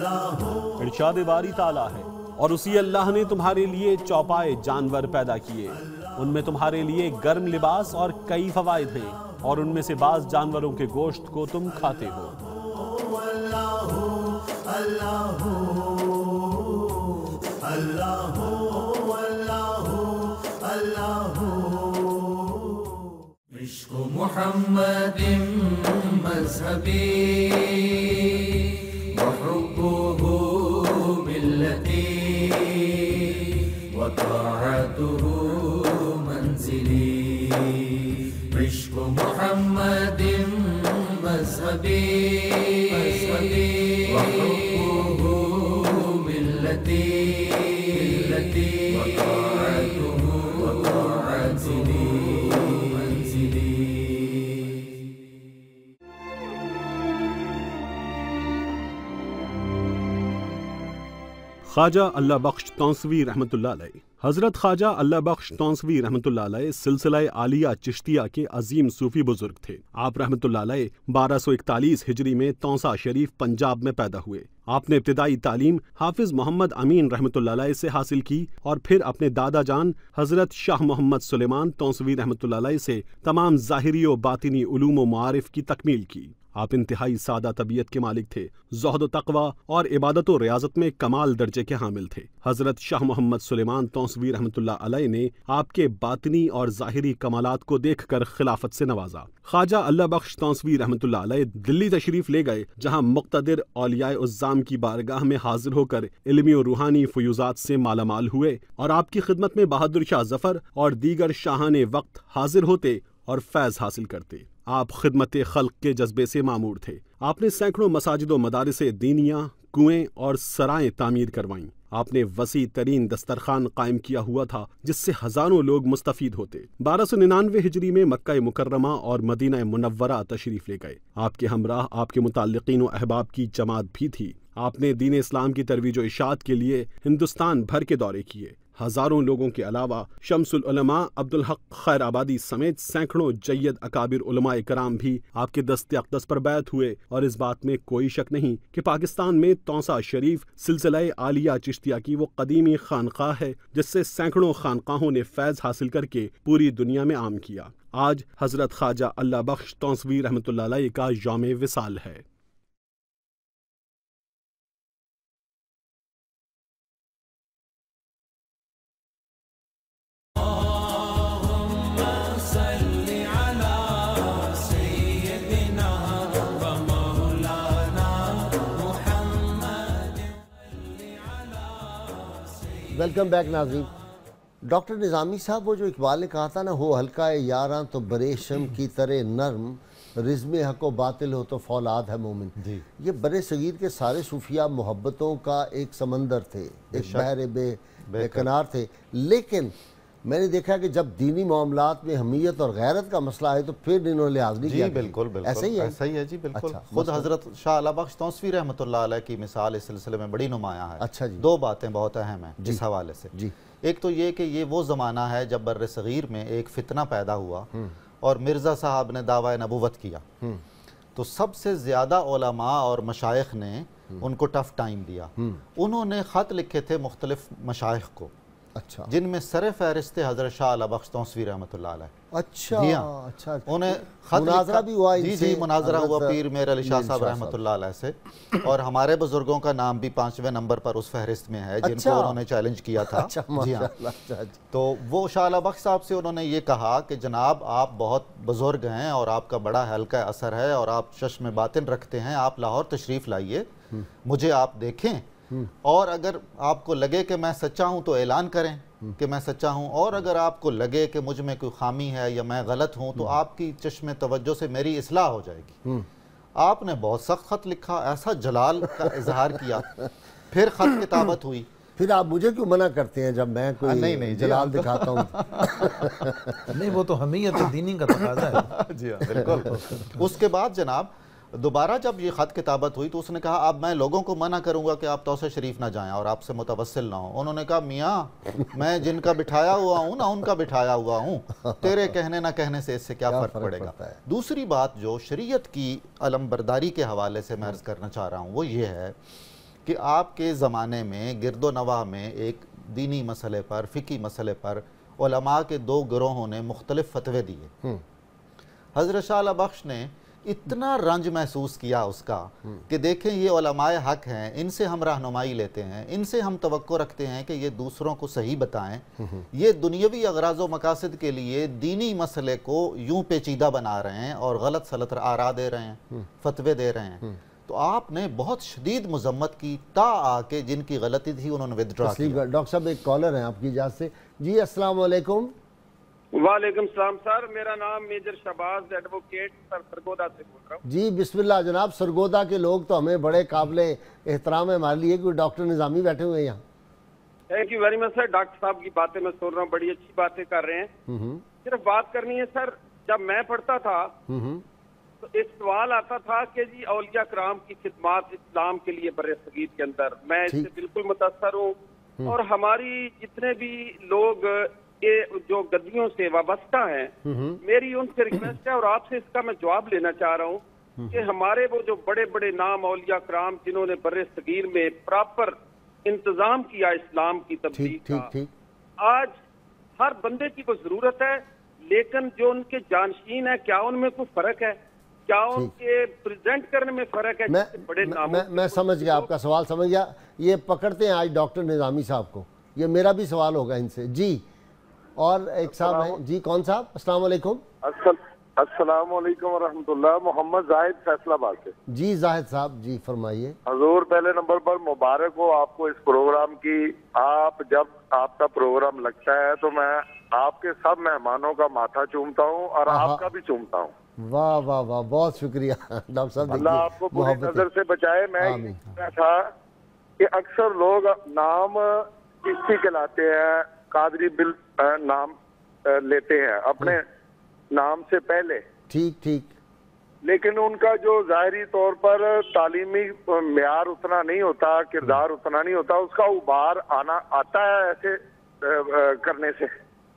इरशाद बारी ताला है, और उसी अल्लाह ने तुम्हारे लिए चौपाए जानवर पैदा किए, उनमें तुम्हारे लिए गर्म लिबास और कई फवाइद हैं, और उनमें से बाज जानवरों के गोश्त को तुम खाते हो। इश्क़ मुहम्मदिन मज़हबी व हुब्बुहु मिल्लती व ताअतुहु मंज़िली। इश्क़ मुहम्मदिन मज़हबी व हुब्बुहु मिल्लती व ताअतुहु मंज़िली। ख्वाजा अल्लाह बख्श तौंसवी रहमतुल्लाह अलैह। हज़रत ख्वाजा अल्लाह बख्श तौंसवी रहमतुल्लाह अलैह सिलसिला आलिया चिश्तिया के अजीम सूफी बुजुर्ग थे। आप रहमतुल्लाह अलैह बारह सौ इकतालीस हिजरी में तौसा शरीफ पंजाब में पैदा हुए। आपने इब्तिदाई तालीम हाफिज मोहम्मद अमीन रहमतुल्लाह अलैह से हासिल की और फिर अपने दादा जान हज़रत शाह मोहम्मद सुलेमान तौंसवी रहमतुल्लाह अलैह से तमाम ज़ाहिरी व बातिनी उलूम व मारिफ की तकमील की। आप इंतहाई सादा तबीयत के मालिक थे। ज़ुहद व तक़वा और इबादत व रियाजत में कमाल दर्जे के हामिल थे। हज़रत शाह मोहम्मद सुलेमान तौंसवी रहमतुल्लाह अलैह ने आपके बातिनी और ज़ाहिरी कमालात को देखकर खिलाफत से नवाजा। ख्वाजा अल्लाह बख्श तौंसवी रहमतुल्लाह अलैह दिल्ली तशरीफ ले गए, जहाँ मुक़्तदिर औलियाए उज़्ज़ाम की बारगाह में हाजिर होकर इल्मी और रूहानी फ़ुयूज़ात से मालामाल हुए और आपकी खिदमत में बहादुर शाह ज़फ़र और दीगर शाहाने वक्त हाजिर होते और फैज़ हासिल करते। आप खिदमत खल्क के जज्बे से मामूर थे। आपने सैकड़ों मसाजिद व मदारिस दीनिया, कुएं और सराएं तामीर करवाईं। आपने वसी तरीन दस्तरखान कायम किया हुआ था जिससे हजारों लोग मुस्तफीद होते। बारह सौ निन्यानवे हिजरी में मक्का मुकर्रमा और मदीना मुनव्वरा तशरीफ ले गए। आपके हमराह आपके मुताल्लिकीन व अहबाब की जमात भी थी। आपने दीन इस्लाम की तरवीज व इशाअत के लिए हिंदुस्तान भर के दौरे किए। हजारों लोगों के अलावा शम्सुल उलमा अब्दुल हक खैर आबादी समेत सैकड़ों जय्यद अकाबिर उलमाए कराम भी आपके दस्ते अक़दस पर बैत हुए और इस बात में कोई शक नहीं कि पाकिस्तान में तौसा शरीफ सिलसिला आलिया चिश्तिया की वो कदीमी खानकाह है जिससे सैकड़ों खानकाहों ने फैज़ हासिल करके पूरी दुनिया में आम किया। आज हज़रत ख्वाजा अल्लाह बख्श तौंसवी रहमतुल्लाह अलैह का यौम विसाल है। वेलकम बैक नाज़रीन। डॉक्टर निज़ामी साहब, वो जो इकबाल ने कहा था ना, हो हल्का है यारां तो बरेशम की तरह नरम, रिज़्म हक़ बातिल हो तो फौलाद है मोमिन। जी, ये बड़े सगीर के सारे सूफिया मोहब्बतों का एक समंदर थे, एक बहरे बे बेकनार थे। लेकिन मैंने देखा कि जब दीनी मामलात में हमीयत और गैरत का मसला है तो फिर इन्होंने लिहाज नहीं किया। बिल्कुल बिल्कुल ऐसा ही है, ऐसा ही है जी बिल्कुल। अच्छा, खुद हज़रत शाह अल्लाह बख्श तौंसवी रहमतुल्लाह अलैह की मिसाल इस सिलसिले में बड़ी नुमाया है। अच्छा जी। दो बातें बहुत अहम हैं इस हवाले से जी। एक तो ये कि ये वो ज़माना है जब बर्र सगीर में एक फितना पैदा हुआ और मिर्ज़ा साहब ने दावा नबूवत किया, तो सबसे ज़्यादा उलमा और मशाइख ने उनको टफ टाइम दिया। उन्होंने ख़त लिखे थे मुख्तलिफ मशाइख को, अच्छा, जिनमें सर फहरिस्त हज़रत शाह अल्लाह बख्श तौंसवी रहमतुल्लाह अलैह। अच्छा अच्छा, उन्हें खत मुनाजरा भी हुआ। जी जी, मुनाजरा हुआ पीर मेर अली शाह साहब रहमतुल्लाह अलैह से, और हमारे बुजुर्गों का नाम भी पांचवें नंबर पर उस फहरिस्त में है जिनको उन्होंने चैलेंज किया था। अच्छा, जी हाँ। तो वो शाह अल्लाह बख्श साहब से उन्होंने ये कहा कि जनाब आप बहुत बुजुर्ग हैं और आपका बड़ा हल्का असर है और आप चश्म बातिन रखते हैं, आप लाहौर तशरीफ़ लाइए, मुझे आप देखें, और अगर आपको लगे कि मैं सच्चा हूं तो ऐलान करें कि मैं सच्चा हूं, और अगर आपको लगे कि मुझ में कोई खामी है या मैं गलत हूं तो आपकी चश्मे तवज्जो से मेरी इस्लाह हो जाएगी। आपने बहुत सख्त खत लिखा, ऐसा जलाल का इजहार किया। फिर खत किताबत हुई। फिर आप मुझे क्यों मना करते हैं जब मैं कोई नहीं नहीं जलाल दिखाता हूँ? नहीं, वो तो हमीयत दीनी का तकाज़ा है। जी हाँ, बिल्कुल। उसके बाद जनाब दोबारा जब ये ख़त किताबत हुई तो उसने कहा अब मैं लोगों को मना करूंगा कि आप तौसा शरीफ ना जाएं और आपसे मुतवस्सिल ना हो। उन्होंने कहा मियाँ मैं जिनका बिठाया हुआ हूँ ना उनका बिठाया हुआ हूँ, तेरे कहने ना कहने से इससे क्या, क्या फ़र्क पड़ेगा। दूसरी बात जो शरीयत की अलमबरदारी के हवाले से मैं अर्ज़ करना चाह रहा हूँ वो ये है कि आपके ज़माने में गिरदो नवाह में एक दीनी मसले पर, फ़िकी मसले पर उलमा के दो गिरोहों ने मुख्तलिफ फतवे दिए। हज़रत शाह अल्लाह बख्श ने इतना रंज महसूस किया उसका कि देखें ये उलमाए हक हैं, इनसे हम रहनुमाई लेते हैं, इनसे हम तवक्को रखते हैं कि ये दूसरों को सही बताएं, ये दुनियावी अगराज़ व मकासद के लिए दीनी मसले को यूं पेचीदा बना रहे हैं और गलत सलत आरा दे रहे हैं, फतवे दे रहे हैं। तो आपने बहुत शदीद मजम्मत की, ता आके जिनकी गलती थी उन्होंने विदड्रॉ किया। डॉक्टर साहब एक कॉलर हैं आपकी इजाज़त से। जी अस्सलाम वालेकुम। वालेकुम सलाम सर, मेरा नाम major Shahbaz advocate sir Sargodha से बोल रहा हूँ। जी बिस्मिल्लाह जनाब। सरगोदा के लोग तो हमें बड़े काबिल एहतराम है हमारे लिए, कोई डॉक्टर निज़ामी बैठे हुए हैं यहाँ। Thank you very much sir. Doctor साहब की बातें मैं सुन रहा हूँ, बड़ी अच्छी बातें कर रहे हैं। सिर्फ बात करनी है सर, जब मैं पढ़ता था तो एक सवाल आता था कि जी औलिया कराम की खिदमात इस्लाम के लिए बरे सगीर के अंदर, मैं इससे बिल्कुल मुतासर हूँ। और हमारी जितने भी लोग ये जो गद्दियों से वाबस्ता हैं, मेरी उनसे रिक्वेस्ट है और आपसे इसका मैं जवाब लेना चाह रहा हूँ कि हमारे वो जो बड़े बड़े नाम औलिया कराम जिन्होंने बरे सगीर में प्रॉपर इंतजाम किया इस्लाम की तब्दीली का, आज हर बंदे की कोई जरूरत है, लेकिन जो उनके जानशीन है क्या उनमें कोई फर्क है? क्या उनके प्रेजेंट करने में फर्क है? मैं, बड़े मैं, मैं, मैं समझ गया, आपका सवाल समझ गया। ये पकड़ते हैं आज डॉक्टर निज़ामी साहब को, ये मेरा भी सवाल होगा इनसे। जी और एक साहब हैं जी, कौन साहब? अस्सलाम वालेकुम। अस्सलाम वालेकुम रहमतुल्लाह। मोहम्मद जाहिद फैसलाबाद से। जी जाहिद साहब जी फरमाइए। हजूर पहले नंबर पर मुबारक हो आपको इस प्रोग्राम की। आप जब आपका प्रोग्राम लगता है तो मैं आपके सब मेहमानों का माथा चूमता हूँ और आपका भी चूमता हूँ। वाह वाह वाह, बहुत शुक्रिया डॉक्टर साहब। अल्लाह आपको बुरी नजर से बचाए। मैं था कि अक्सर लोग नाम चिश्ती कहलाते हैं, कादरी बिल नाम लेते हैं अपने नाम से पहले, ठीक ठीक, लेकिन उनका जो जाहिरी तौर पर तालीमी म्यार उतना नहीं होता, किरदार उतना नहीं होता, उसका उबार आना आता है ऐसे करने से।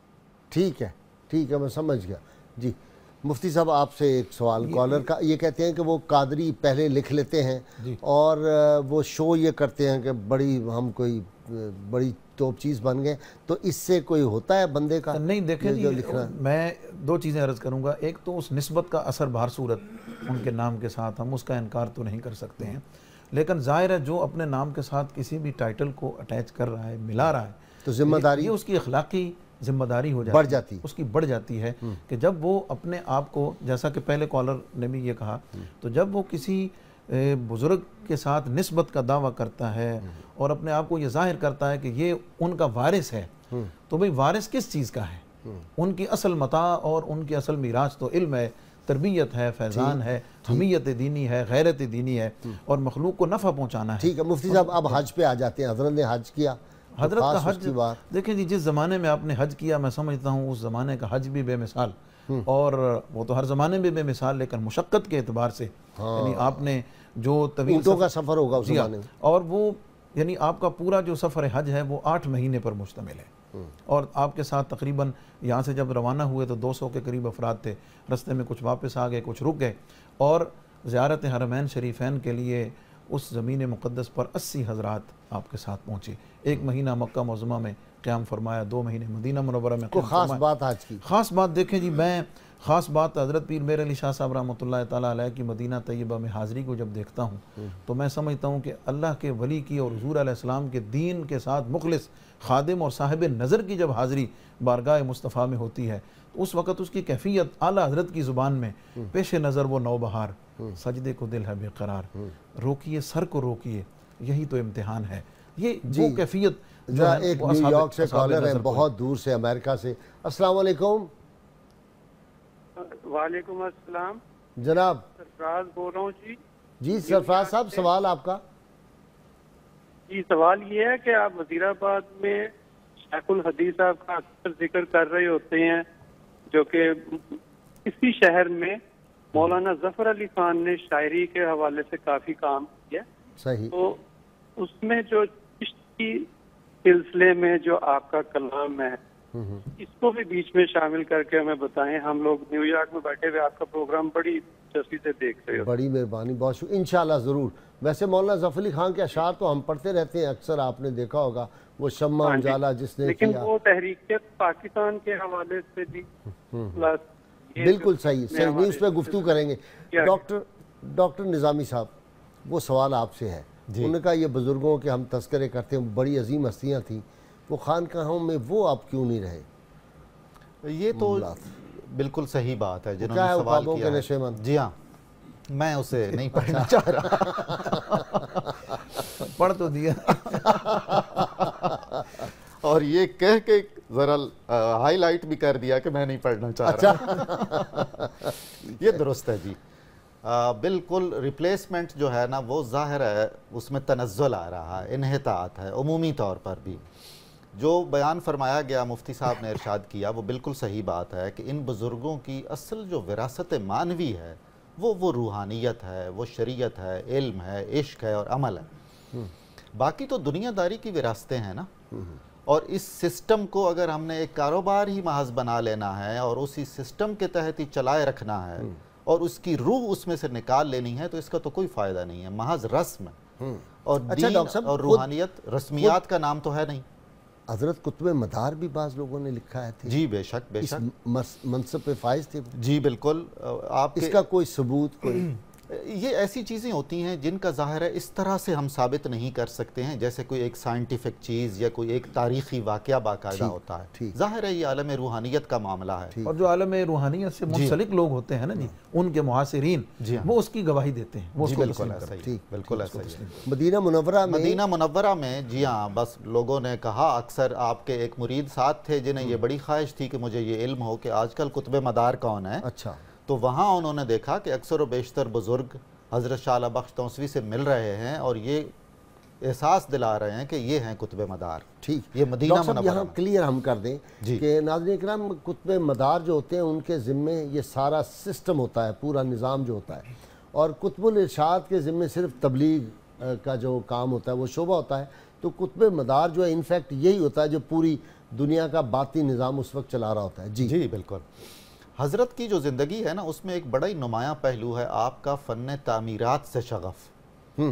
ठीक है ठीक है, मैं समझ गया। जी मुफ्ती साहब आपसे एक सवाल कॉलर का, ये कहते हैं कि वो कादरी पहले लिख लेते हैं और वो शो ये करते हैं कि बड़ी हम कोई बड़ी टॉप चीज़ बन गए, तो इससे कोई होता है बंदे का? नहीं देखें जी, मैं दो चीज़ें अर्ज़ करूँगा। एक तो उस निस्बत का असर बाहर सूरत उनके नाम के साथ, हम उसका इनकार तो नहीं कर सकते हैं, लेकिन ज़ाहिर है जो अपने नाम के साथ किसी भी टाइटल को अटैच कर रहा है, मिला रहा है, तो जिम्मेदारी ये उसकी अखलाकी जिम्मेदारी हो जाती बढ़ जाती उसकी बढ़ जाती है कि जब वो अपने आप को, जैसा कि पहले कॉलर ने भी ये कहा, तो जब वो किसी बुज़ुर्ग के साथ निस्बत का दावा करता है और अपने आप को ये जाहिर करता है कि ये उनका वारिस है, तो भाई वारिस किस चीज़ का है? उनकी असल मता और उनकी असल मीरास तो इल्म है, तरबियत है, फैज़ान है, हमीयत दीनी है, गैरत दीनी है और मखलूक को नफ़ा पहुँचाना है। ठीक है मुफ्ती साहब, अब हज पे आ जाते हैं। हज़रत ने हज किया, हजरत का हज देखें जी, जिस ज़माने में आपने हज किया, मैं समझता हूँ उस ज़माने का हज भी बेमिसाल, और वो तो हर ज़माने में बेमिसाल, लेकिन मुशक्क़त के एतबार से, यानी आपने जो तवील ऊँटों का सफ़र होगा उस ज़माने में, और वो यानी आपका पूरा जो सफ़र हज है वो आठ महीने पर मुश्तमिल है। और आपके साथ तकरीबन यहाँ से जब रवाना हुए तो दो सौ के करीब अफराद थे, रस्ते में कुछ वापस आ गए, कुछ रुक गए, और ज़ियारत हरमैन शरीफैन के लिए उस ज़मीन मुक़द्दस पर अस्सी हज़रात आपके साथ पहुँचे। एक महीना मक्का मुअज़्ज़मा में क़याम फरमाया, दो महीने मदीना मुनव्वरा में। कोई ख़ास बात आज की ख़ास बात देखें जी, मैं ख़ास बात हज़रत पीर मेर अली शाह साहब रहमतुल्लाह तआला अलैह की मदीना तैयबा में हाज़िरी को जब देखता हूँ तो मैं समझता हूँ कि अल्लाह के वली की और हुज़ूर अलैहिस्सलाम के दीन के साथ मुखलिस खादिम और साहिब नज़र की जब हाज़िरी बारगाह मुस्तफ़ा में होती है तो उस वक़्त उसकी कैफियत आला हज़रत की ज़ुबान में पेश नज़र वो नौबहार, सजदे को दिल है बेकरार, रोकिए सर को रोकिए यही तो इम्तिहान है। ये वो कैफियत जो है, एक न्यूयॉर्क से कॉलर है, बहुत दूर से, अमेरिका से। अस्सलाम वालेकुम। वालेकुम अस्सलाम जनाब, सरफराज बोल रहा हूँ जी। जी सरफराज साहब, सवाल आपका? जी सवाल ये है कि आप वजीराबाद में शेखुल हदीस साहब का अक्सर जिक्र कर रहे होते हैं, जो कि इसी शहर में मौलाना जफर अली खान ने शायरी के हवाले से काफी काम किया। सही। तो उसमें जो चिश्ती सिलसिले में जो आपका कलाम है, इसको भी बीच में शामिल करके हमें बताएं। हम लोग न्यूयॉर्क में बैठे हुए आपका प्रोग्राम बड़ी दिलचस्पी से देख रहे हो। बड़ी मेहरबानी, बहुत शुक्रिया, इंशाल्लाह ज़रूर। वैसे मौलाना ज़फ़र अली खान के अशार तो हम पढ़ते रहते हैं अक्सर, आपने देखा होगा वो शम्मा हाँ जी, उजाला जिसने लेकिन किया। वो तहरीक पाकिस्तान के हवाले से भी प्लस ये बिल्कुल जो सही अपने सही, नहीं हवाले उस पर से गुफ्तगू करेंगे। क्या- डॉक्टर डॉक्टर निज़ामी साहब, वो सवाल आपसे है। उन्होंने कहा ये बुज़ुर्गों के हम तस्करे करते हैं, बड़ी अजीम हस्तियाँ थीं, वो खानकाहों में वो आप क्यों नहीं रहे? ये तो बिल्कुल सही बात है जिन्होंने क्या है सवाल ख्वाबों किया के है। नशेमंद? जी हाँ, मैं उसे नहीं पढ़ना चाह रहा। पढ़ तो दिया। और ये कह के जरा हाईलाइट भी कर दिया कि मैं नहीं पढ़ना चाह रहा। ये दुरुस्त है जी। आ, बिल्कुल रिप्लेसमेंट जो है ना वो ज़ाहिर है उसमें तनज़्ज़ुल आ रहा है, इन्हितात है उमूमी तौर पर भी। जो बयान फरमाया गया मुफ्ती साहब ने इरशाद किया वो बिल्कुल सही बात है कि इन बुज़ुर्गों की असल जो विरासत मानवी है वो वो रूहानियत है, वो शरीयत है, इल्म है, इश्क है और अमल है। बाकी तो दुनियादारी की विरासतें हैं ना। और इस सिस्टम को अगर हमने एक कारोबार ही महज बना लेना है और उसी सिस्टम के तहत ही चलाए रखना है और उसकी रूह उसमें से निकाल लेनी है तो इसका तो कोई फ़ायदा नहीं है, महज रस्म और अच्छा दीन डॉक्टर साहब, और खुद- रूहानियत रस्मियात का नाम तो है नहीं। हज़रत कुतुब मदार भी बाज़ लोगों ने लिखा है थे। जी बेशक इस बेशक मस- मनसब पे फाइज थे। जी बिल्कुल। आप इसका कोई सबूत कोई ये ऐसी चीज़ें होती हैं जिनका ज़ाहिर है इस तरह से हम साबित नहीं कर सकते हैं जैसे कोई एक साइंटिफिक चीज़ या कोई एक तारीख़ी वाक़या बाकायदा होता है। ज़ाहिर है ये आलम रूहानियत का मामला है और जो आलम रूहानियत से मुंसलिक लोग होते हैं ना जी, उनके मुहासिरीन वो उसकी गवाही देते हैं, वो जी उसको बिल्कुल तस्लीम ऐसा करते ही बिल्कुल ऐसा ही है। मदीना मुनव्वरा में मदीना मुनव्वरा में जी हाँ, बस लोगों ने कहा अक्सर आपके एक मुरीद साथ थे जिन्हें ये बड़ी ख्वाहिश थी कि मुझे ये इल्म हो कि आजकल कुतुब मदार कौन है। अच्छा, तो वहाँ उन्होंने देखा कि अक्सर व बेशतर बुज़ुर्ग हज़रत शाह आला बख्श तौसवी से मिल रहे हैं और ये एहसास दिला रहे हैं कि ये हैं कुतुब मदार। ठीक, ये मदीना डॉक्टर साहब मुनव्वरा यहाँ में। क्लियर हम कर दें कि नाज़रीन इकराम कुतुब मदार जो होते हैं उनके ज़िम्मे ये सारा सिस्टम होता है, पूरा निज़ाम जो होता है, और कुतुबुल इरशाद के ज़िम्मे सिर्फ तबलीग का जो काम होता है वो शोबा होता है। तो कुतुब मदार जो है इनफैक्ट यही होता है जो पूरी दुनिया का बाती निज़ाम उस वक्त चला रहा होता है। जी जी बिल्कुल। हज़रत की जो ज़िंदगी है ना उसमें एक बड़ा ही नुमायाँ पहलू है आपका फ़न तामीरात से शगफ़।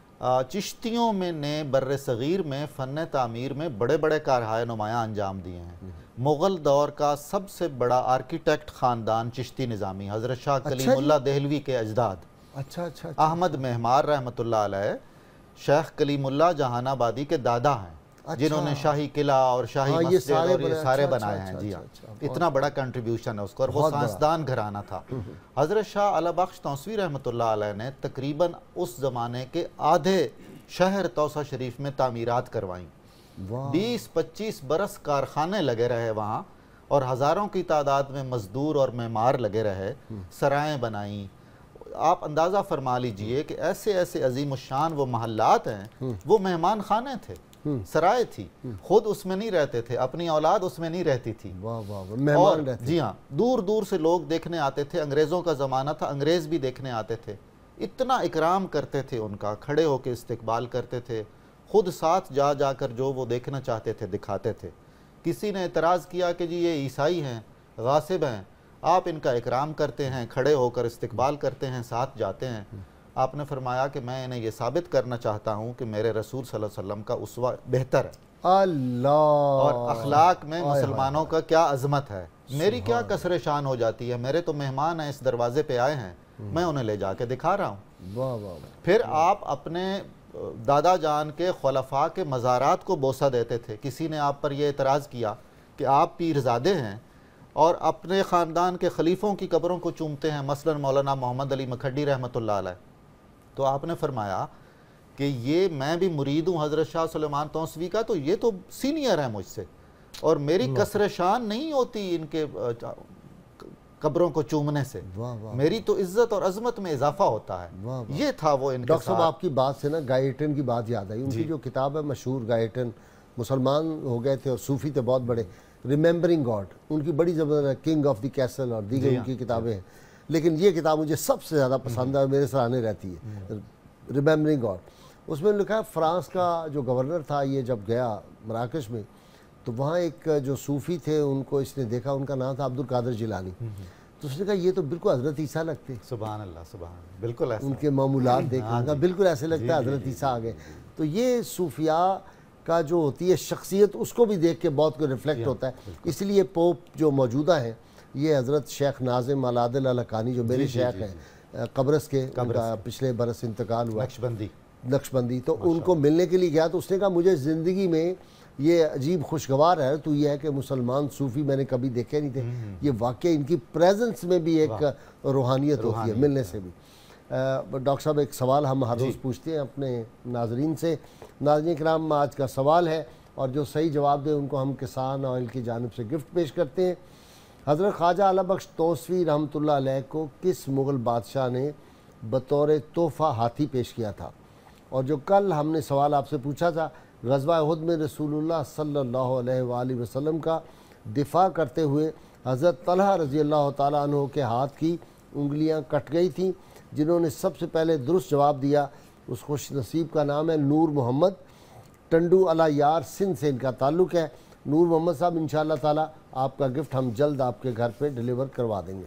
चिश्तियों में ने बर्र सग़ीर में फ़न तामीर में बड़े बड़े कारहाए नुमायाँ अंजाम दिए हैं। मुग़ल दौर का सबसे बड़ा आर्किटेक्ट ख़ानदान चिश्ती निज़ामी हज़रत शाह कलीमुल्लाह देहलवी के अजदाद अच्छा अच्छा अहमद मेहमार रहमतुल्लाह अलैह शेख कलीमुल्लाह जहानाबादी के दादा हैं। अच्छा। जिन्होंने शाही किला और शाही हाँ, ये मस्जिद सारे और ये बने- सारे अच्छा, बनाए अच्छा, हैं। जी हाँ, अच्छा, अच्छा, इतना बड़ा कंट्रीब्यूशन है उसको और वो बहुत बड़ा। साइंसदान घराना था। हज़रत शाह आला बख्श तौसवी रहमतुल्लाह अलैह ने तकरीबन उस ज़माने के आधे शहर तौसा शरीफ में तामीरात करवाई। बीस पच्चीस बरस कारखाने लगे रहे वहाँ और हज़ारों की तादाद में मजदूर और मेमार लगे रहे, सराएँ बनाई। आप अंदाज़ा फरमा लीजिए कि ऐसे ऐसे अजीम शान वो महल्लात हैं, वो मेहमान खाने थे, सराय थी, खुद उसमें नहीं रहते थे, अपनी औलाद उसमें नहीं रहती थी। वाह वाह वाह, मेहमान रहते। जी हाँ, दूर दूर से लोग देखने आते थे। अंग्रेज़ों का ज़माना था, अंग्रेज़ भी देखने आते थे। इतना इकराम करते थे उनका, खड़े होकर इस्तकबाल करते थे, खुद साथ जा जाकर जो वो देखना चाहते थे दिखाते थे। किसी ने एतराज़ किया कि जी ये ईसाई हैं, गासिब हैं, आप इनका इकराम करते हैं, खड़े होकर इस्तकबाल करते हैं, साथ जाते हैं। आपने फरमाया कि मैं इन्हें ये साबित करना चाहता हूँ कि मेरे रसूल सल्लल्लाहु अलैहि वसल्लम का उसवा बेहतर है अल्लाह, और अखलाक में मुसलमानों का क्या अजमत है। मेरी क्या कसर शान हो जाती है, मेरे तो मेहमान हैं, इस दरवाजे पे आए हैं, मैं उन्हें ले जाके दिखा रहा हूँ। वाह वाह। फिर आप अपने दादा जान के खुलफा के मज़ारात को बोसा देते थे। किसी ने आप पर यह एतराज़ किया कि आप पीरज़ादे हैं और अपने ख़ानदान के खलीफों की कब्रों को चूमते हैं, मसलन मौलाना मोहम्मद अली मखड्डी रहमतुल्लाह अलैह। तो आपने फरमाया कि ये मैं भी मुरीद हूँ हज़रत शाह सुलेमान तौसवी का, तो ये तो सीनियर है मुझसे और मेरी कसर शान नहीं होती इनके कब्रों को चूमने से, वाह वाह, मेरी तो इज्जत और अजमत में इजाफा होता है। वाह वाह। ये था वो इनके डॉक्टर साहब साथ। आपकी बात से ना गायटन की बात याद आई। उनकी जो किताब है मशहूर गायटन, मुसलमान हो गए थे और सूफ़ी थे बहुत बड़े, रिमेंबरिंग गॉड, उनकी बड़ी ज़बरदस्त, किंग ऑफ द कैसल और दीगर उनकी किताबें हैं। लेकिन ये किताब मुझे सबसे ज़्यादा पसंद है, मेरे सराहने रहती है, रिमेंबरिंग गॉड। उसमें लिखा है फ्रांस का जो गवर्नर था ये जब गया मराकश में तो वहाँ एक जो सूफ़ी थे उनको इसने देखा, उनका नाम था अब्दुल कादिर जिलानी। तो उसने कहा ये तो बिल्कुल हज़रत ईसा लगते। सुभान अल्लाह, सुभान, बिल्कुल ऐसा उनके मामूलात देखेंगे बिल्कुल ऐसे लगता है हज़रत ईसा आ गए। तो ये सूफिया का जो होती है शख्सियत, उसको भी देख के बहुत को रिफ्लेक्ट होता है। इसलिए पोप जो मौजूदा है ये हज़रत शेख नाजिम अल-आदिल अल-हक़ानी जो मेरे शेख हैं कब्रस के, उनका पिछले बरस इंतकाल हुआ, नक्शबंदी नक्शबंदी तो उनको मिलने के लिए गया। तो उसने कहा मुझे ज़िंदगी में ये अजीब खुशगवार है तो ये है कि मुसलमान सूफ़ी मैंने कभी देखे नहीं थे। ये वाकई इनकी प्रेजेंस में भी एक रूहानियत होती है, मिलने से भी। डॉक्टर साहब एक सवाल हम हर रोज़ पूछते हैं अपने नाजरीन से। नाज़रीन किराम, आज का सवाल है और जो सही जवाब दे उनको हम किसान ऑयल की जानिब से गिफ्ट पेश करते हैं। हज़रत ख्वाजा आला बख्श तौसवी रहमतुल्लाह अलैह को किस मुग़ल बादशाह ने बतौर तोहफ़ा हाथी पेश किया था? और जो कल हमने सवाल आपसे पूछा था, ग़ज़वा उहद में रसूलुल्लाह सल्लल्लाहु अलैहि वसल्लम का दिफा करते हुए हज़रत तलहा रज़ी अल्लाह ताला अन्हु के हाथ की उंगलियां कट गई थीं। जिन्होंने सबसे पहले दुरुस्त जवाब दिया उस खुश नसीब का नाम है नूर मोहम्मद। टंडू अला यार सिंध से इनका ताल्लुक़ है। नूर मोहम्मद साहब, इंशाअल्लाह ताला आपका गिफ्ट हम जल्द आपके घर पे डिलीवर करवा देंगे।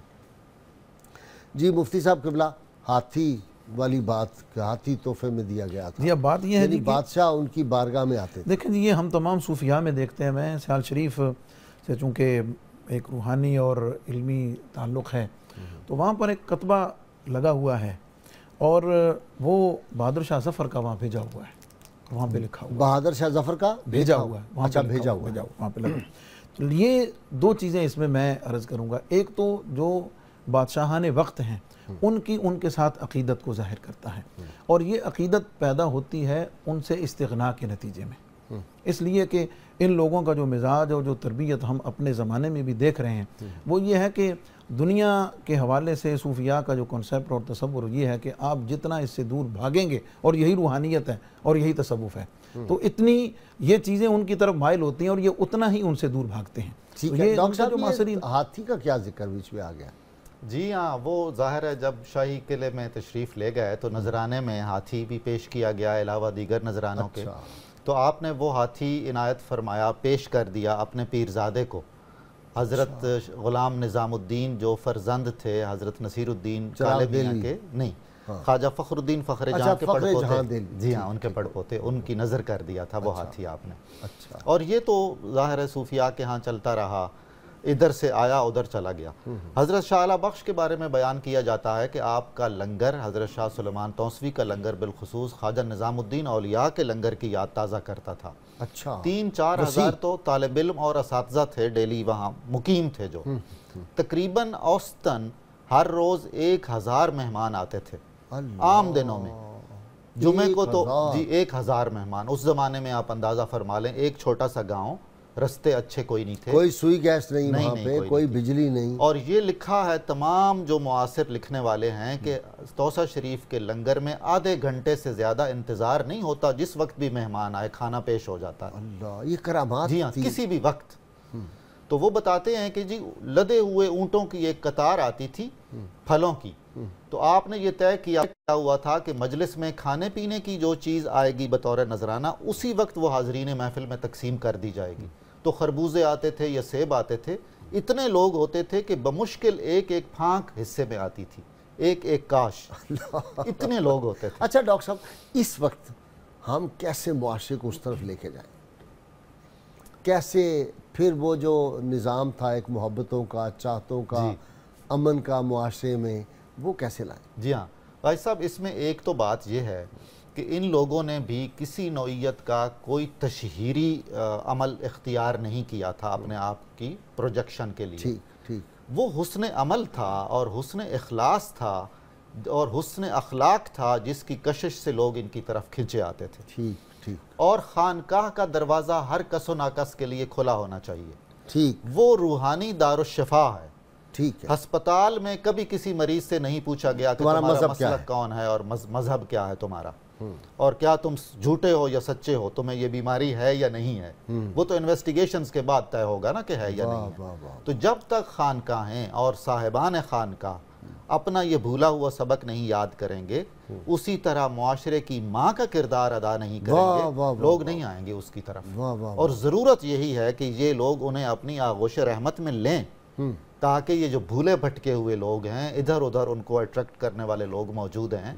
जी मुफ्ती साहब किबला, हाथी वाली बात, हाथी तोहफे में दिया गया था। ये बात ये है कि बादशाह उनकी बारगाह में आते थे। देखें ये हम तमाम सूफिया में देखते हैं। मैं सियाल शरीफ से चूँकि एक रूहानी और इल्मी ताल्लुक़ है तो वहाँ पर एक कतबा लगा हुआ है और वो बहादुर शाह ज़फ़र का वहाँ भेजा हुआ है, वहाँ पे लिखा हुआ बहादुर शाह ज़फ़र का भेजा हुआ है, वहाँ अच्छा भेजा हुआ भेजा वहाँ पे लगा। तो ये दो चीज़ें इसमें मैं अर्ज़ करूँगा। एक तो जो बादशाहान वक्त हैं उनकी उनके साथ अक़ीदत को ज़ाहिर करता है और ये अक़ीदत पैदा होती है उनसे इस्तिग़ना के नतीजे में। इसलिए कि इन लोगों का जो मिजाज और जो तरबियत हम अपने ज़माने में भी देख रहे हैं वो ये है कि दुनिया के हवाले से सूफिया का जो कॉन्सेप्ट और तसव्वुर ये है कि आप जितना इससे दूर भागेंगे, और यही रूहानियत है और यही तसव्वुफ़ है, तो इतनी ये चीज़ें उनकी तरफ माइल होती हैं और ये उतना ही उनसे दूर भागते हैं। ठीक है डॉक्टर साहब, ये हाथी का क्या जिक्र बीच में आ गया? जी हाँ, वो ज़ाहिर है जब शाही किले में तशरीफ़ ले गए तो नजराने में हाथी भी पेश किया गया अलावा दीगर नजरानों के। तो आपने वो हाथी इनायत फरमाया, पेश कर दिया अपने पीरजादे को, हज़रत ग़ुलाम निज़ामुद्दीन जो फ़र्जंद थे हज़रत नसीरुद्दीन काले मियां के, नहीं ख्वाजा फ़खरुद्दीन फ़खरे जहाँ के पड़पोते, जी हाँ उनके पड़पोते, उनकी नज़र कर दिया था वो हाथी आपने। अच्छा। और ये तो ज़ाहिर है सूफिया के यहाँ चलता रहा, इधर से आया उधर चला गया। हज़रत शाह आला बख्श के बारे में बयान किया जाता है कि आपका लंगर, हज़रत शाह सुलेमान तौसवी का लंगर बिलखुसूस ख्वाजा निज़ामुद्दीन औलिया के लंगर की याद ताज़ा करता था। अच्छा। तीन चार हज़ार तो तालिब इल्म और असातिज़ा थे, डेली वहाँ मुकीम थे जो तकरीबन औसतन हर रोज़ एक हज़ार मेहमान आते थे आम दिनों में। जुमे को तो जी एक हज़ार मेहमान। उस ज़माने में आप अंदाज़ा फरमा लें, एक छोटा सा गाँव, रस्ते अच्छे कोई नहीं थे, कोई सुई गैस नहीं, नहीं वहाँ पे कोई, कोई बिजली नहीं। और ये लिखा है तमाम जो मुआसिर लिखने वाले हैं कि तौसा शरीफ के लंगर में आधे घंटे से ज़्यादा इंतज़ार नहीं होता, जिस वक्त भी मेहमान आए खाना पेश हो जाता है। अल्लाह, ये करामात जी हाँ, किसी भी वक्त। तो वो बताते हैं कि जी लदे हुए ऊँटों की एक कतार आती थी फलों की। तो आपने ये तय किया क्या हुआ था कि मजलिस में खाने पीने की जो चीज़ आएगी बतौर नजराना उसी वक्त वो हाजरीन महफिल में तकसीम कर दी जाएगी। तो खरबूजे आते थे या सेब आते थे, इतने लोग होते थे कि बमुश्किल एक एक फांक हिस्से में आती थी, एक एक काश, इतने लोग होते थे। अच्छा डॉक्टर साहब, इस वक्त हम कैसे मुआशरे को उस तरफ लेके जाएं? कैसे फिर वो जो निज़ाम था एक मोहब्बतों का, चाहतों का, अमन का मुआशरे में, वो कैसे लाएं? जी हाँ भाई साहब, इसमें एक तो बात यह है कि इन लोगों ने भी किसी नौइयत का कोई तशहीरी अमल इख्तियार नहीं किया था अपने आप की प्रोजेक्शन के लिए। ठीक ठीक। वो हुस्न अमल था और हुस्न इखलास था और हुस्न अखलाक था जिसकी कशिश से लोग इनकी तरफ खिंचे आते थे। ठीक ठीक। और खानकाह का दरवाज़ा हर कसो नाकस के लिए खुला होना चाहिए। ठीक। वो रूहानी दारुश्शफा है। ठीक है। अस्पताल में कभी किसी मरीज से नहीं पूछा गया कि तुम्हारा मसलक कौन है और मजहब क्या है तुम्हारा, और क्या तुम झूठे हो या सच्चे हो, तुम्हें ये बीमारी है या नहीं है। वो तो इन्वेस्टिगेशंस के बाद तय होगा ना कि है या नहीं है। तो जब तक खानकाहें और साहिबान खानकाह अपना ये भूला हुआ सबक नहीं याद करेंगे, उसी तरह मुआशरे की माँ का किरदार अदा नहीं करेंगे, लोग नहीं आएंगे उसकी तरफ। और ज़रूरत यही है कि ये लोग उन्हें अपनी आगोश रहमत में लें ताकि ये जो भूले भटके हुए लोग हैं, इधर उधर उनको अट्रैक्ट करने वाले लोग मौजूद हैं,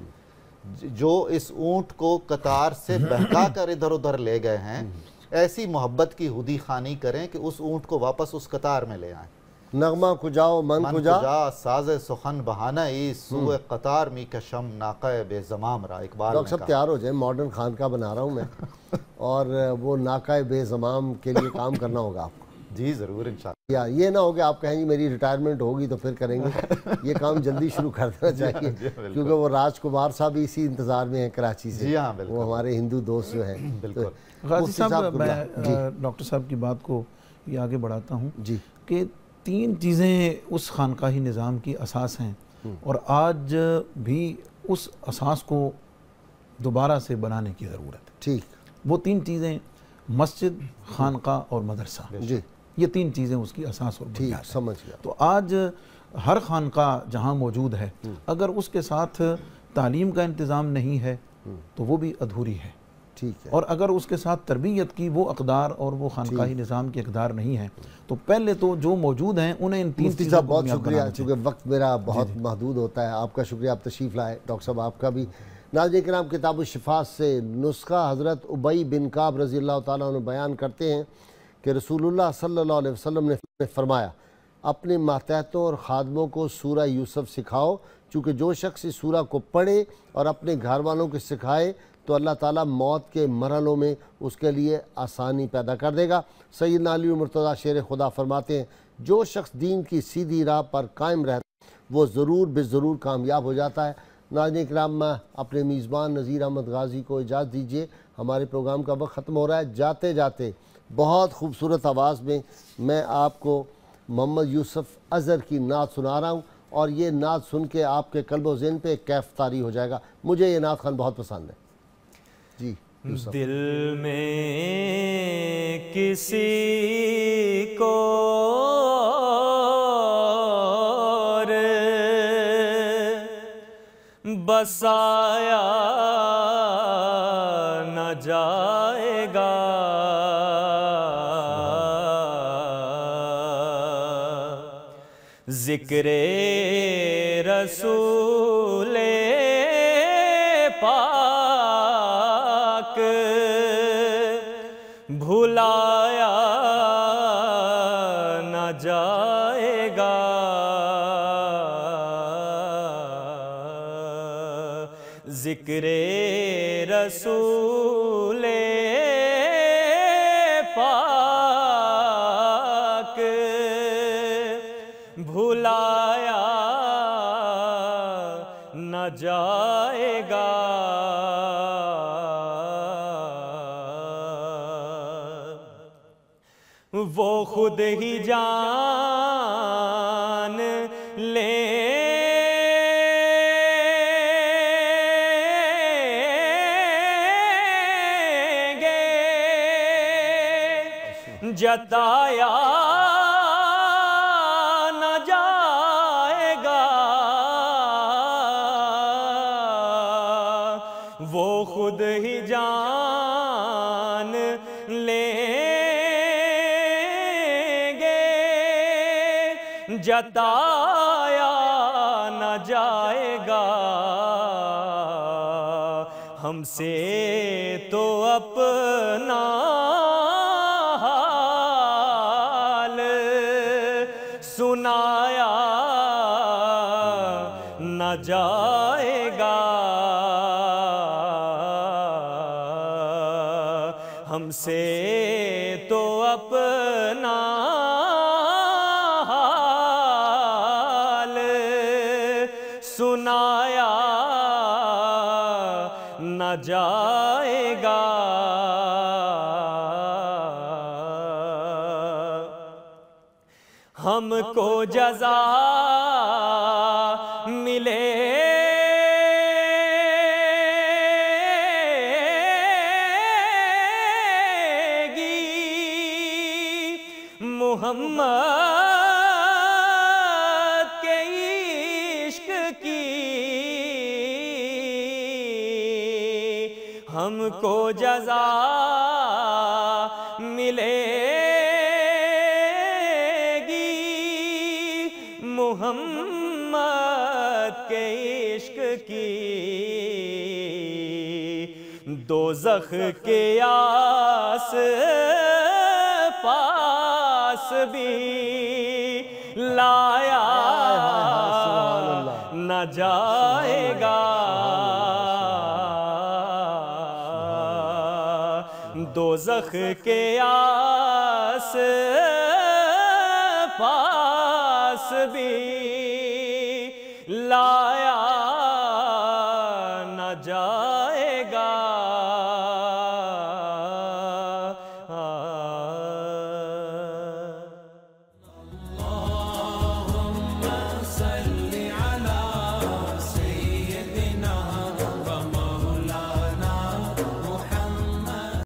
जो इस ऊँट को कतार से बहका कर इधर उधर ले गए हैं, ऐसी मोहब्बत की हुदी खानी करें कि उस ऊँट को वापस उस कतार में ले आएँ। नगमा कुजाओ मन, मन कुजा, कुजा साज़े सुखन बहाना ई सुए कतार मी कशम नाक़े बेज़माम रा। इकबाल डॉक्टर साहब तैयार हो जाए, मॉडर्न खानका बना रहा हूँ मैं और वो नाक़े बेज़माम के लिए काम करना होगा आपको। जी ज़रूर इंशाअल्लाह। या ये ना हो कि आप कहें जी मेरी रिटायरमेंट होगी तो फिर करेंगे, ये काम जल्दी शुरू कर देना चाहिए क्योंकि वो राजकुमार साहब भी इसी इंतज़ार में हैं कराची से। जी हाँ बिल्कुल, वो हमारे हिंदू दोस्त जो हैं। बिल्कुल गाजी साहब, मैं डॉक्टर साहब की बात को ये आगे बढ़ाता हूँ जी कि तीन चीज़ें उस खानकाही निज़ाम की असास हैं और आज भी उस असास को दोबारा से बनाने की ज़रूरत है। ठीक, वो तीन चीज़ें मस्जिद, खानका और मदरसा, जी ये तीन चीज़ें उसकी असास और बुनियाद है। समझ गया। तो आज हर खानका जहाँ मौजूद है, अगर उसके साथ तालीम का इंतज़ाम नहीं है तो वो भी अधूरी है। ठीक है। और अगर उसके साथ तरबियत की वो अक़दार और वो खानकाही निज़ाम की अक़दार नहीं है तो पहले तो जो मौजूद हैं उन्हें इन तीन चीज़ों को बहुत शुक्रिया, चूँकि वक्त मेरा बहुत महदूद होता है। आपका शुक्रिया, आप तशरीफ़ लाए। डॉक्टर साहब आपका भी। नाज़रीन किराम, किताब शिफा से नुस्खा हज़रत उबई बिन काब रज़ी अल्लाह ताला अन्हु बयान करते हैं कि रसूलुल्लाह सल्लल्लाहु अलैहि वसल्लम ने फरमाया, अपने मातहतों और खादमों को सूरा यूसुफ सिखाओ, चूँकि जो शख्स इस सूरा को पढ़े और अपने घर वालों को सिखाए तो अल्लाह ताला मौत के मरहलों में उसके लिए आसानी पैदा कर देगा। सैयदना अली मुर्तज़ा शेर खुदा फरमाते हैं, जो शख्स दीन की सीधी राह पर कायम रहता है वो ज़रूर बेज़रूर कामयाब हो जाता है। नाज़रीन किराम, अपने मेज़बान नज़ीर अहमद गाज़ी को इजाज़त दीजिए, हमारे प्रोग्राम का वक्त ख़त्म हो रहा है। जाते जाते बहुत खूबसूरत आवाज़ में मैं आपको मोहम्मद यूसुफ अज़हर की नात सुना रहा हूँ और ये नात सुन के आपके कल्ब व ज़हन पे एक कैफ तारी हो जाएगा। मुझे ये नात खान बहुत पसंद है जी। दिल में किसी को बसाया न जाएगा, ज़िक्रे रसूले पाक भुलाया न जाएगा, ज़िक्रे रसूले पाक भुलाया न जाएगा। वो खुद ही जान लेंगे, जताया न जाएगा, वो खुद ही जान लेंगे, जताया न जाएगा। हमसे तो अपना हाल सुनाया न जाएगा, हमसे तो अपना हाल सुनाया न जाएगा। हमको जज़ा मिलेगी मुहम्मद के इश्क की, हमको जज़ा मिलेगी दोज़ख के आस पास भी लाया न जाएगा, दोज़ख के आस पास भी ला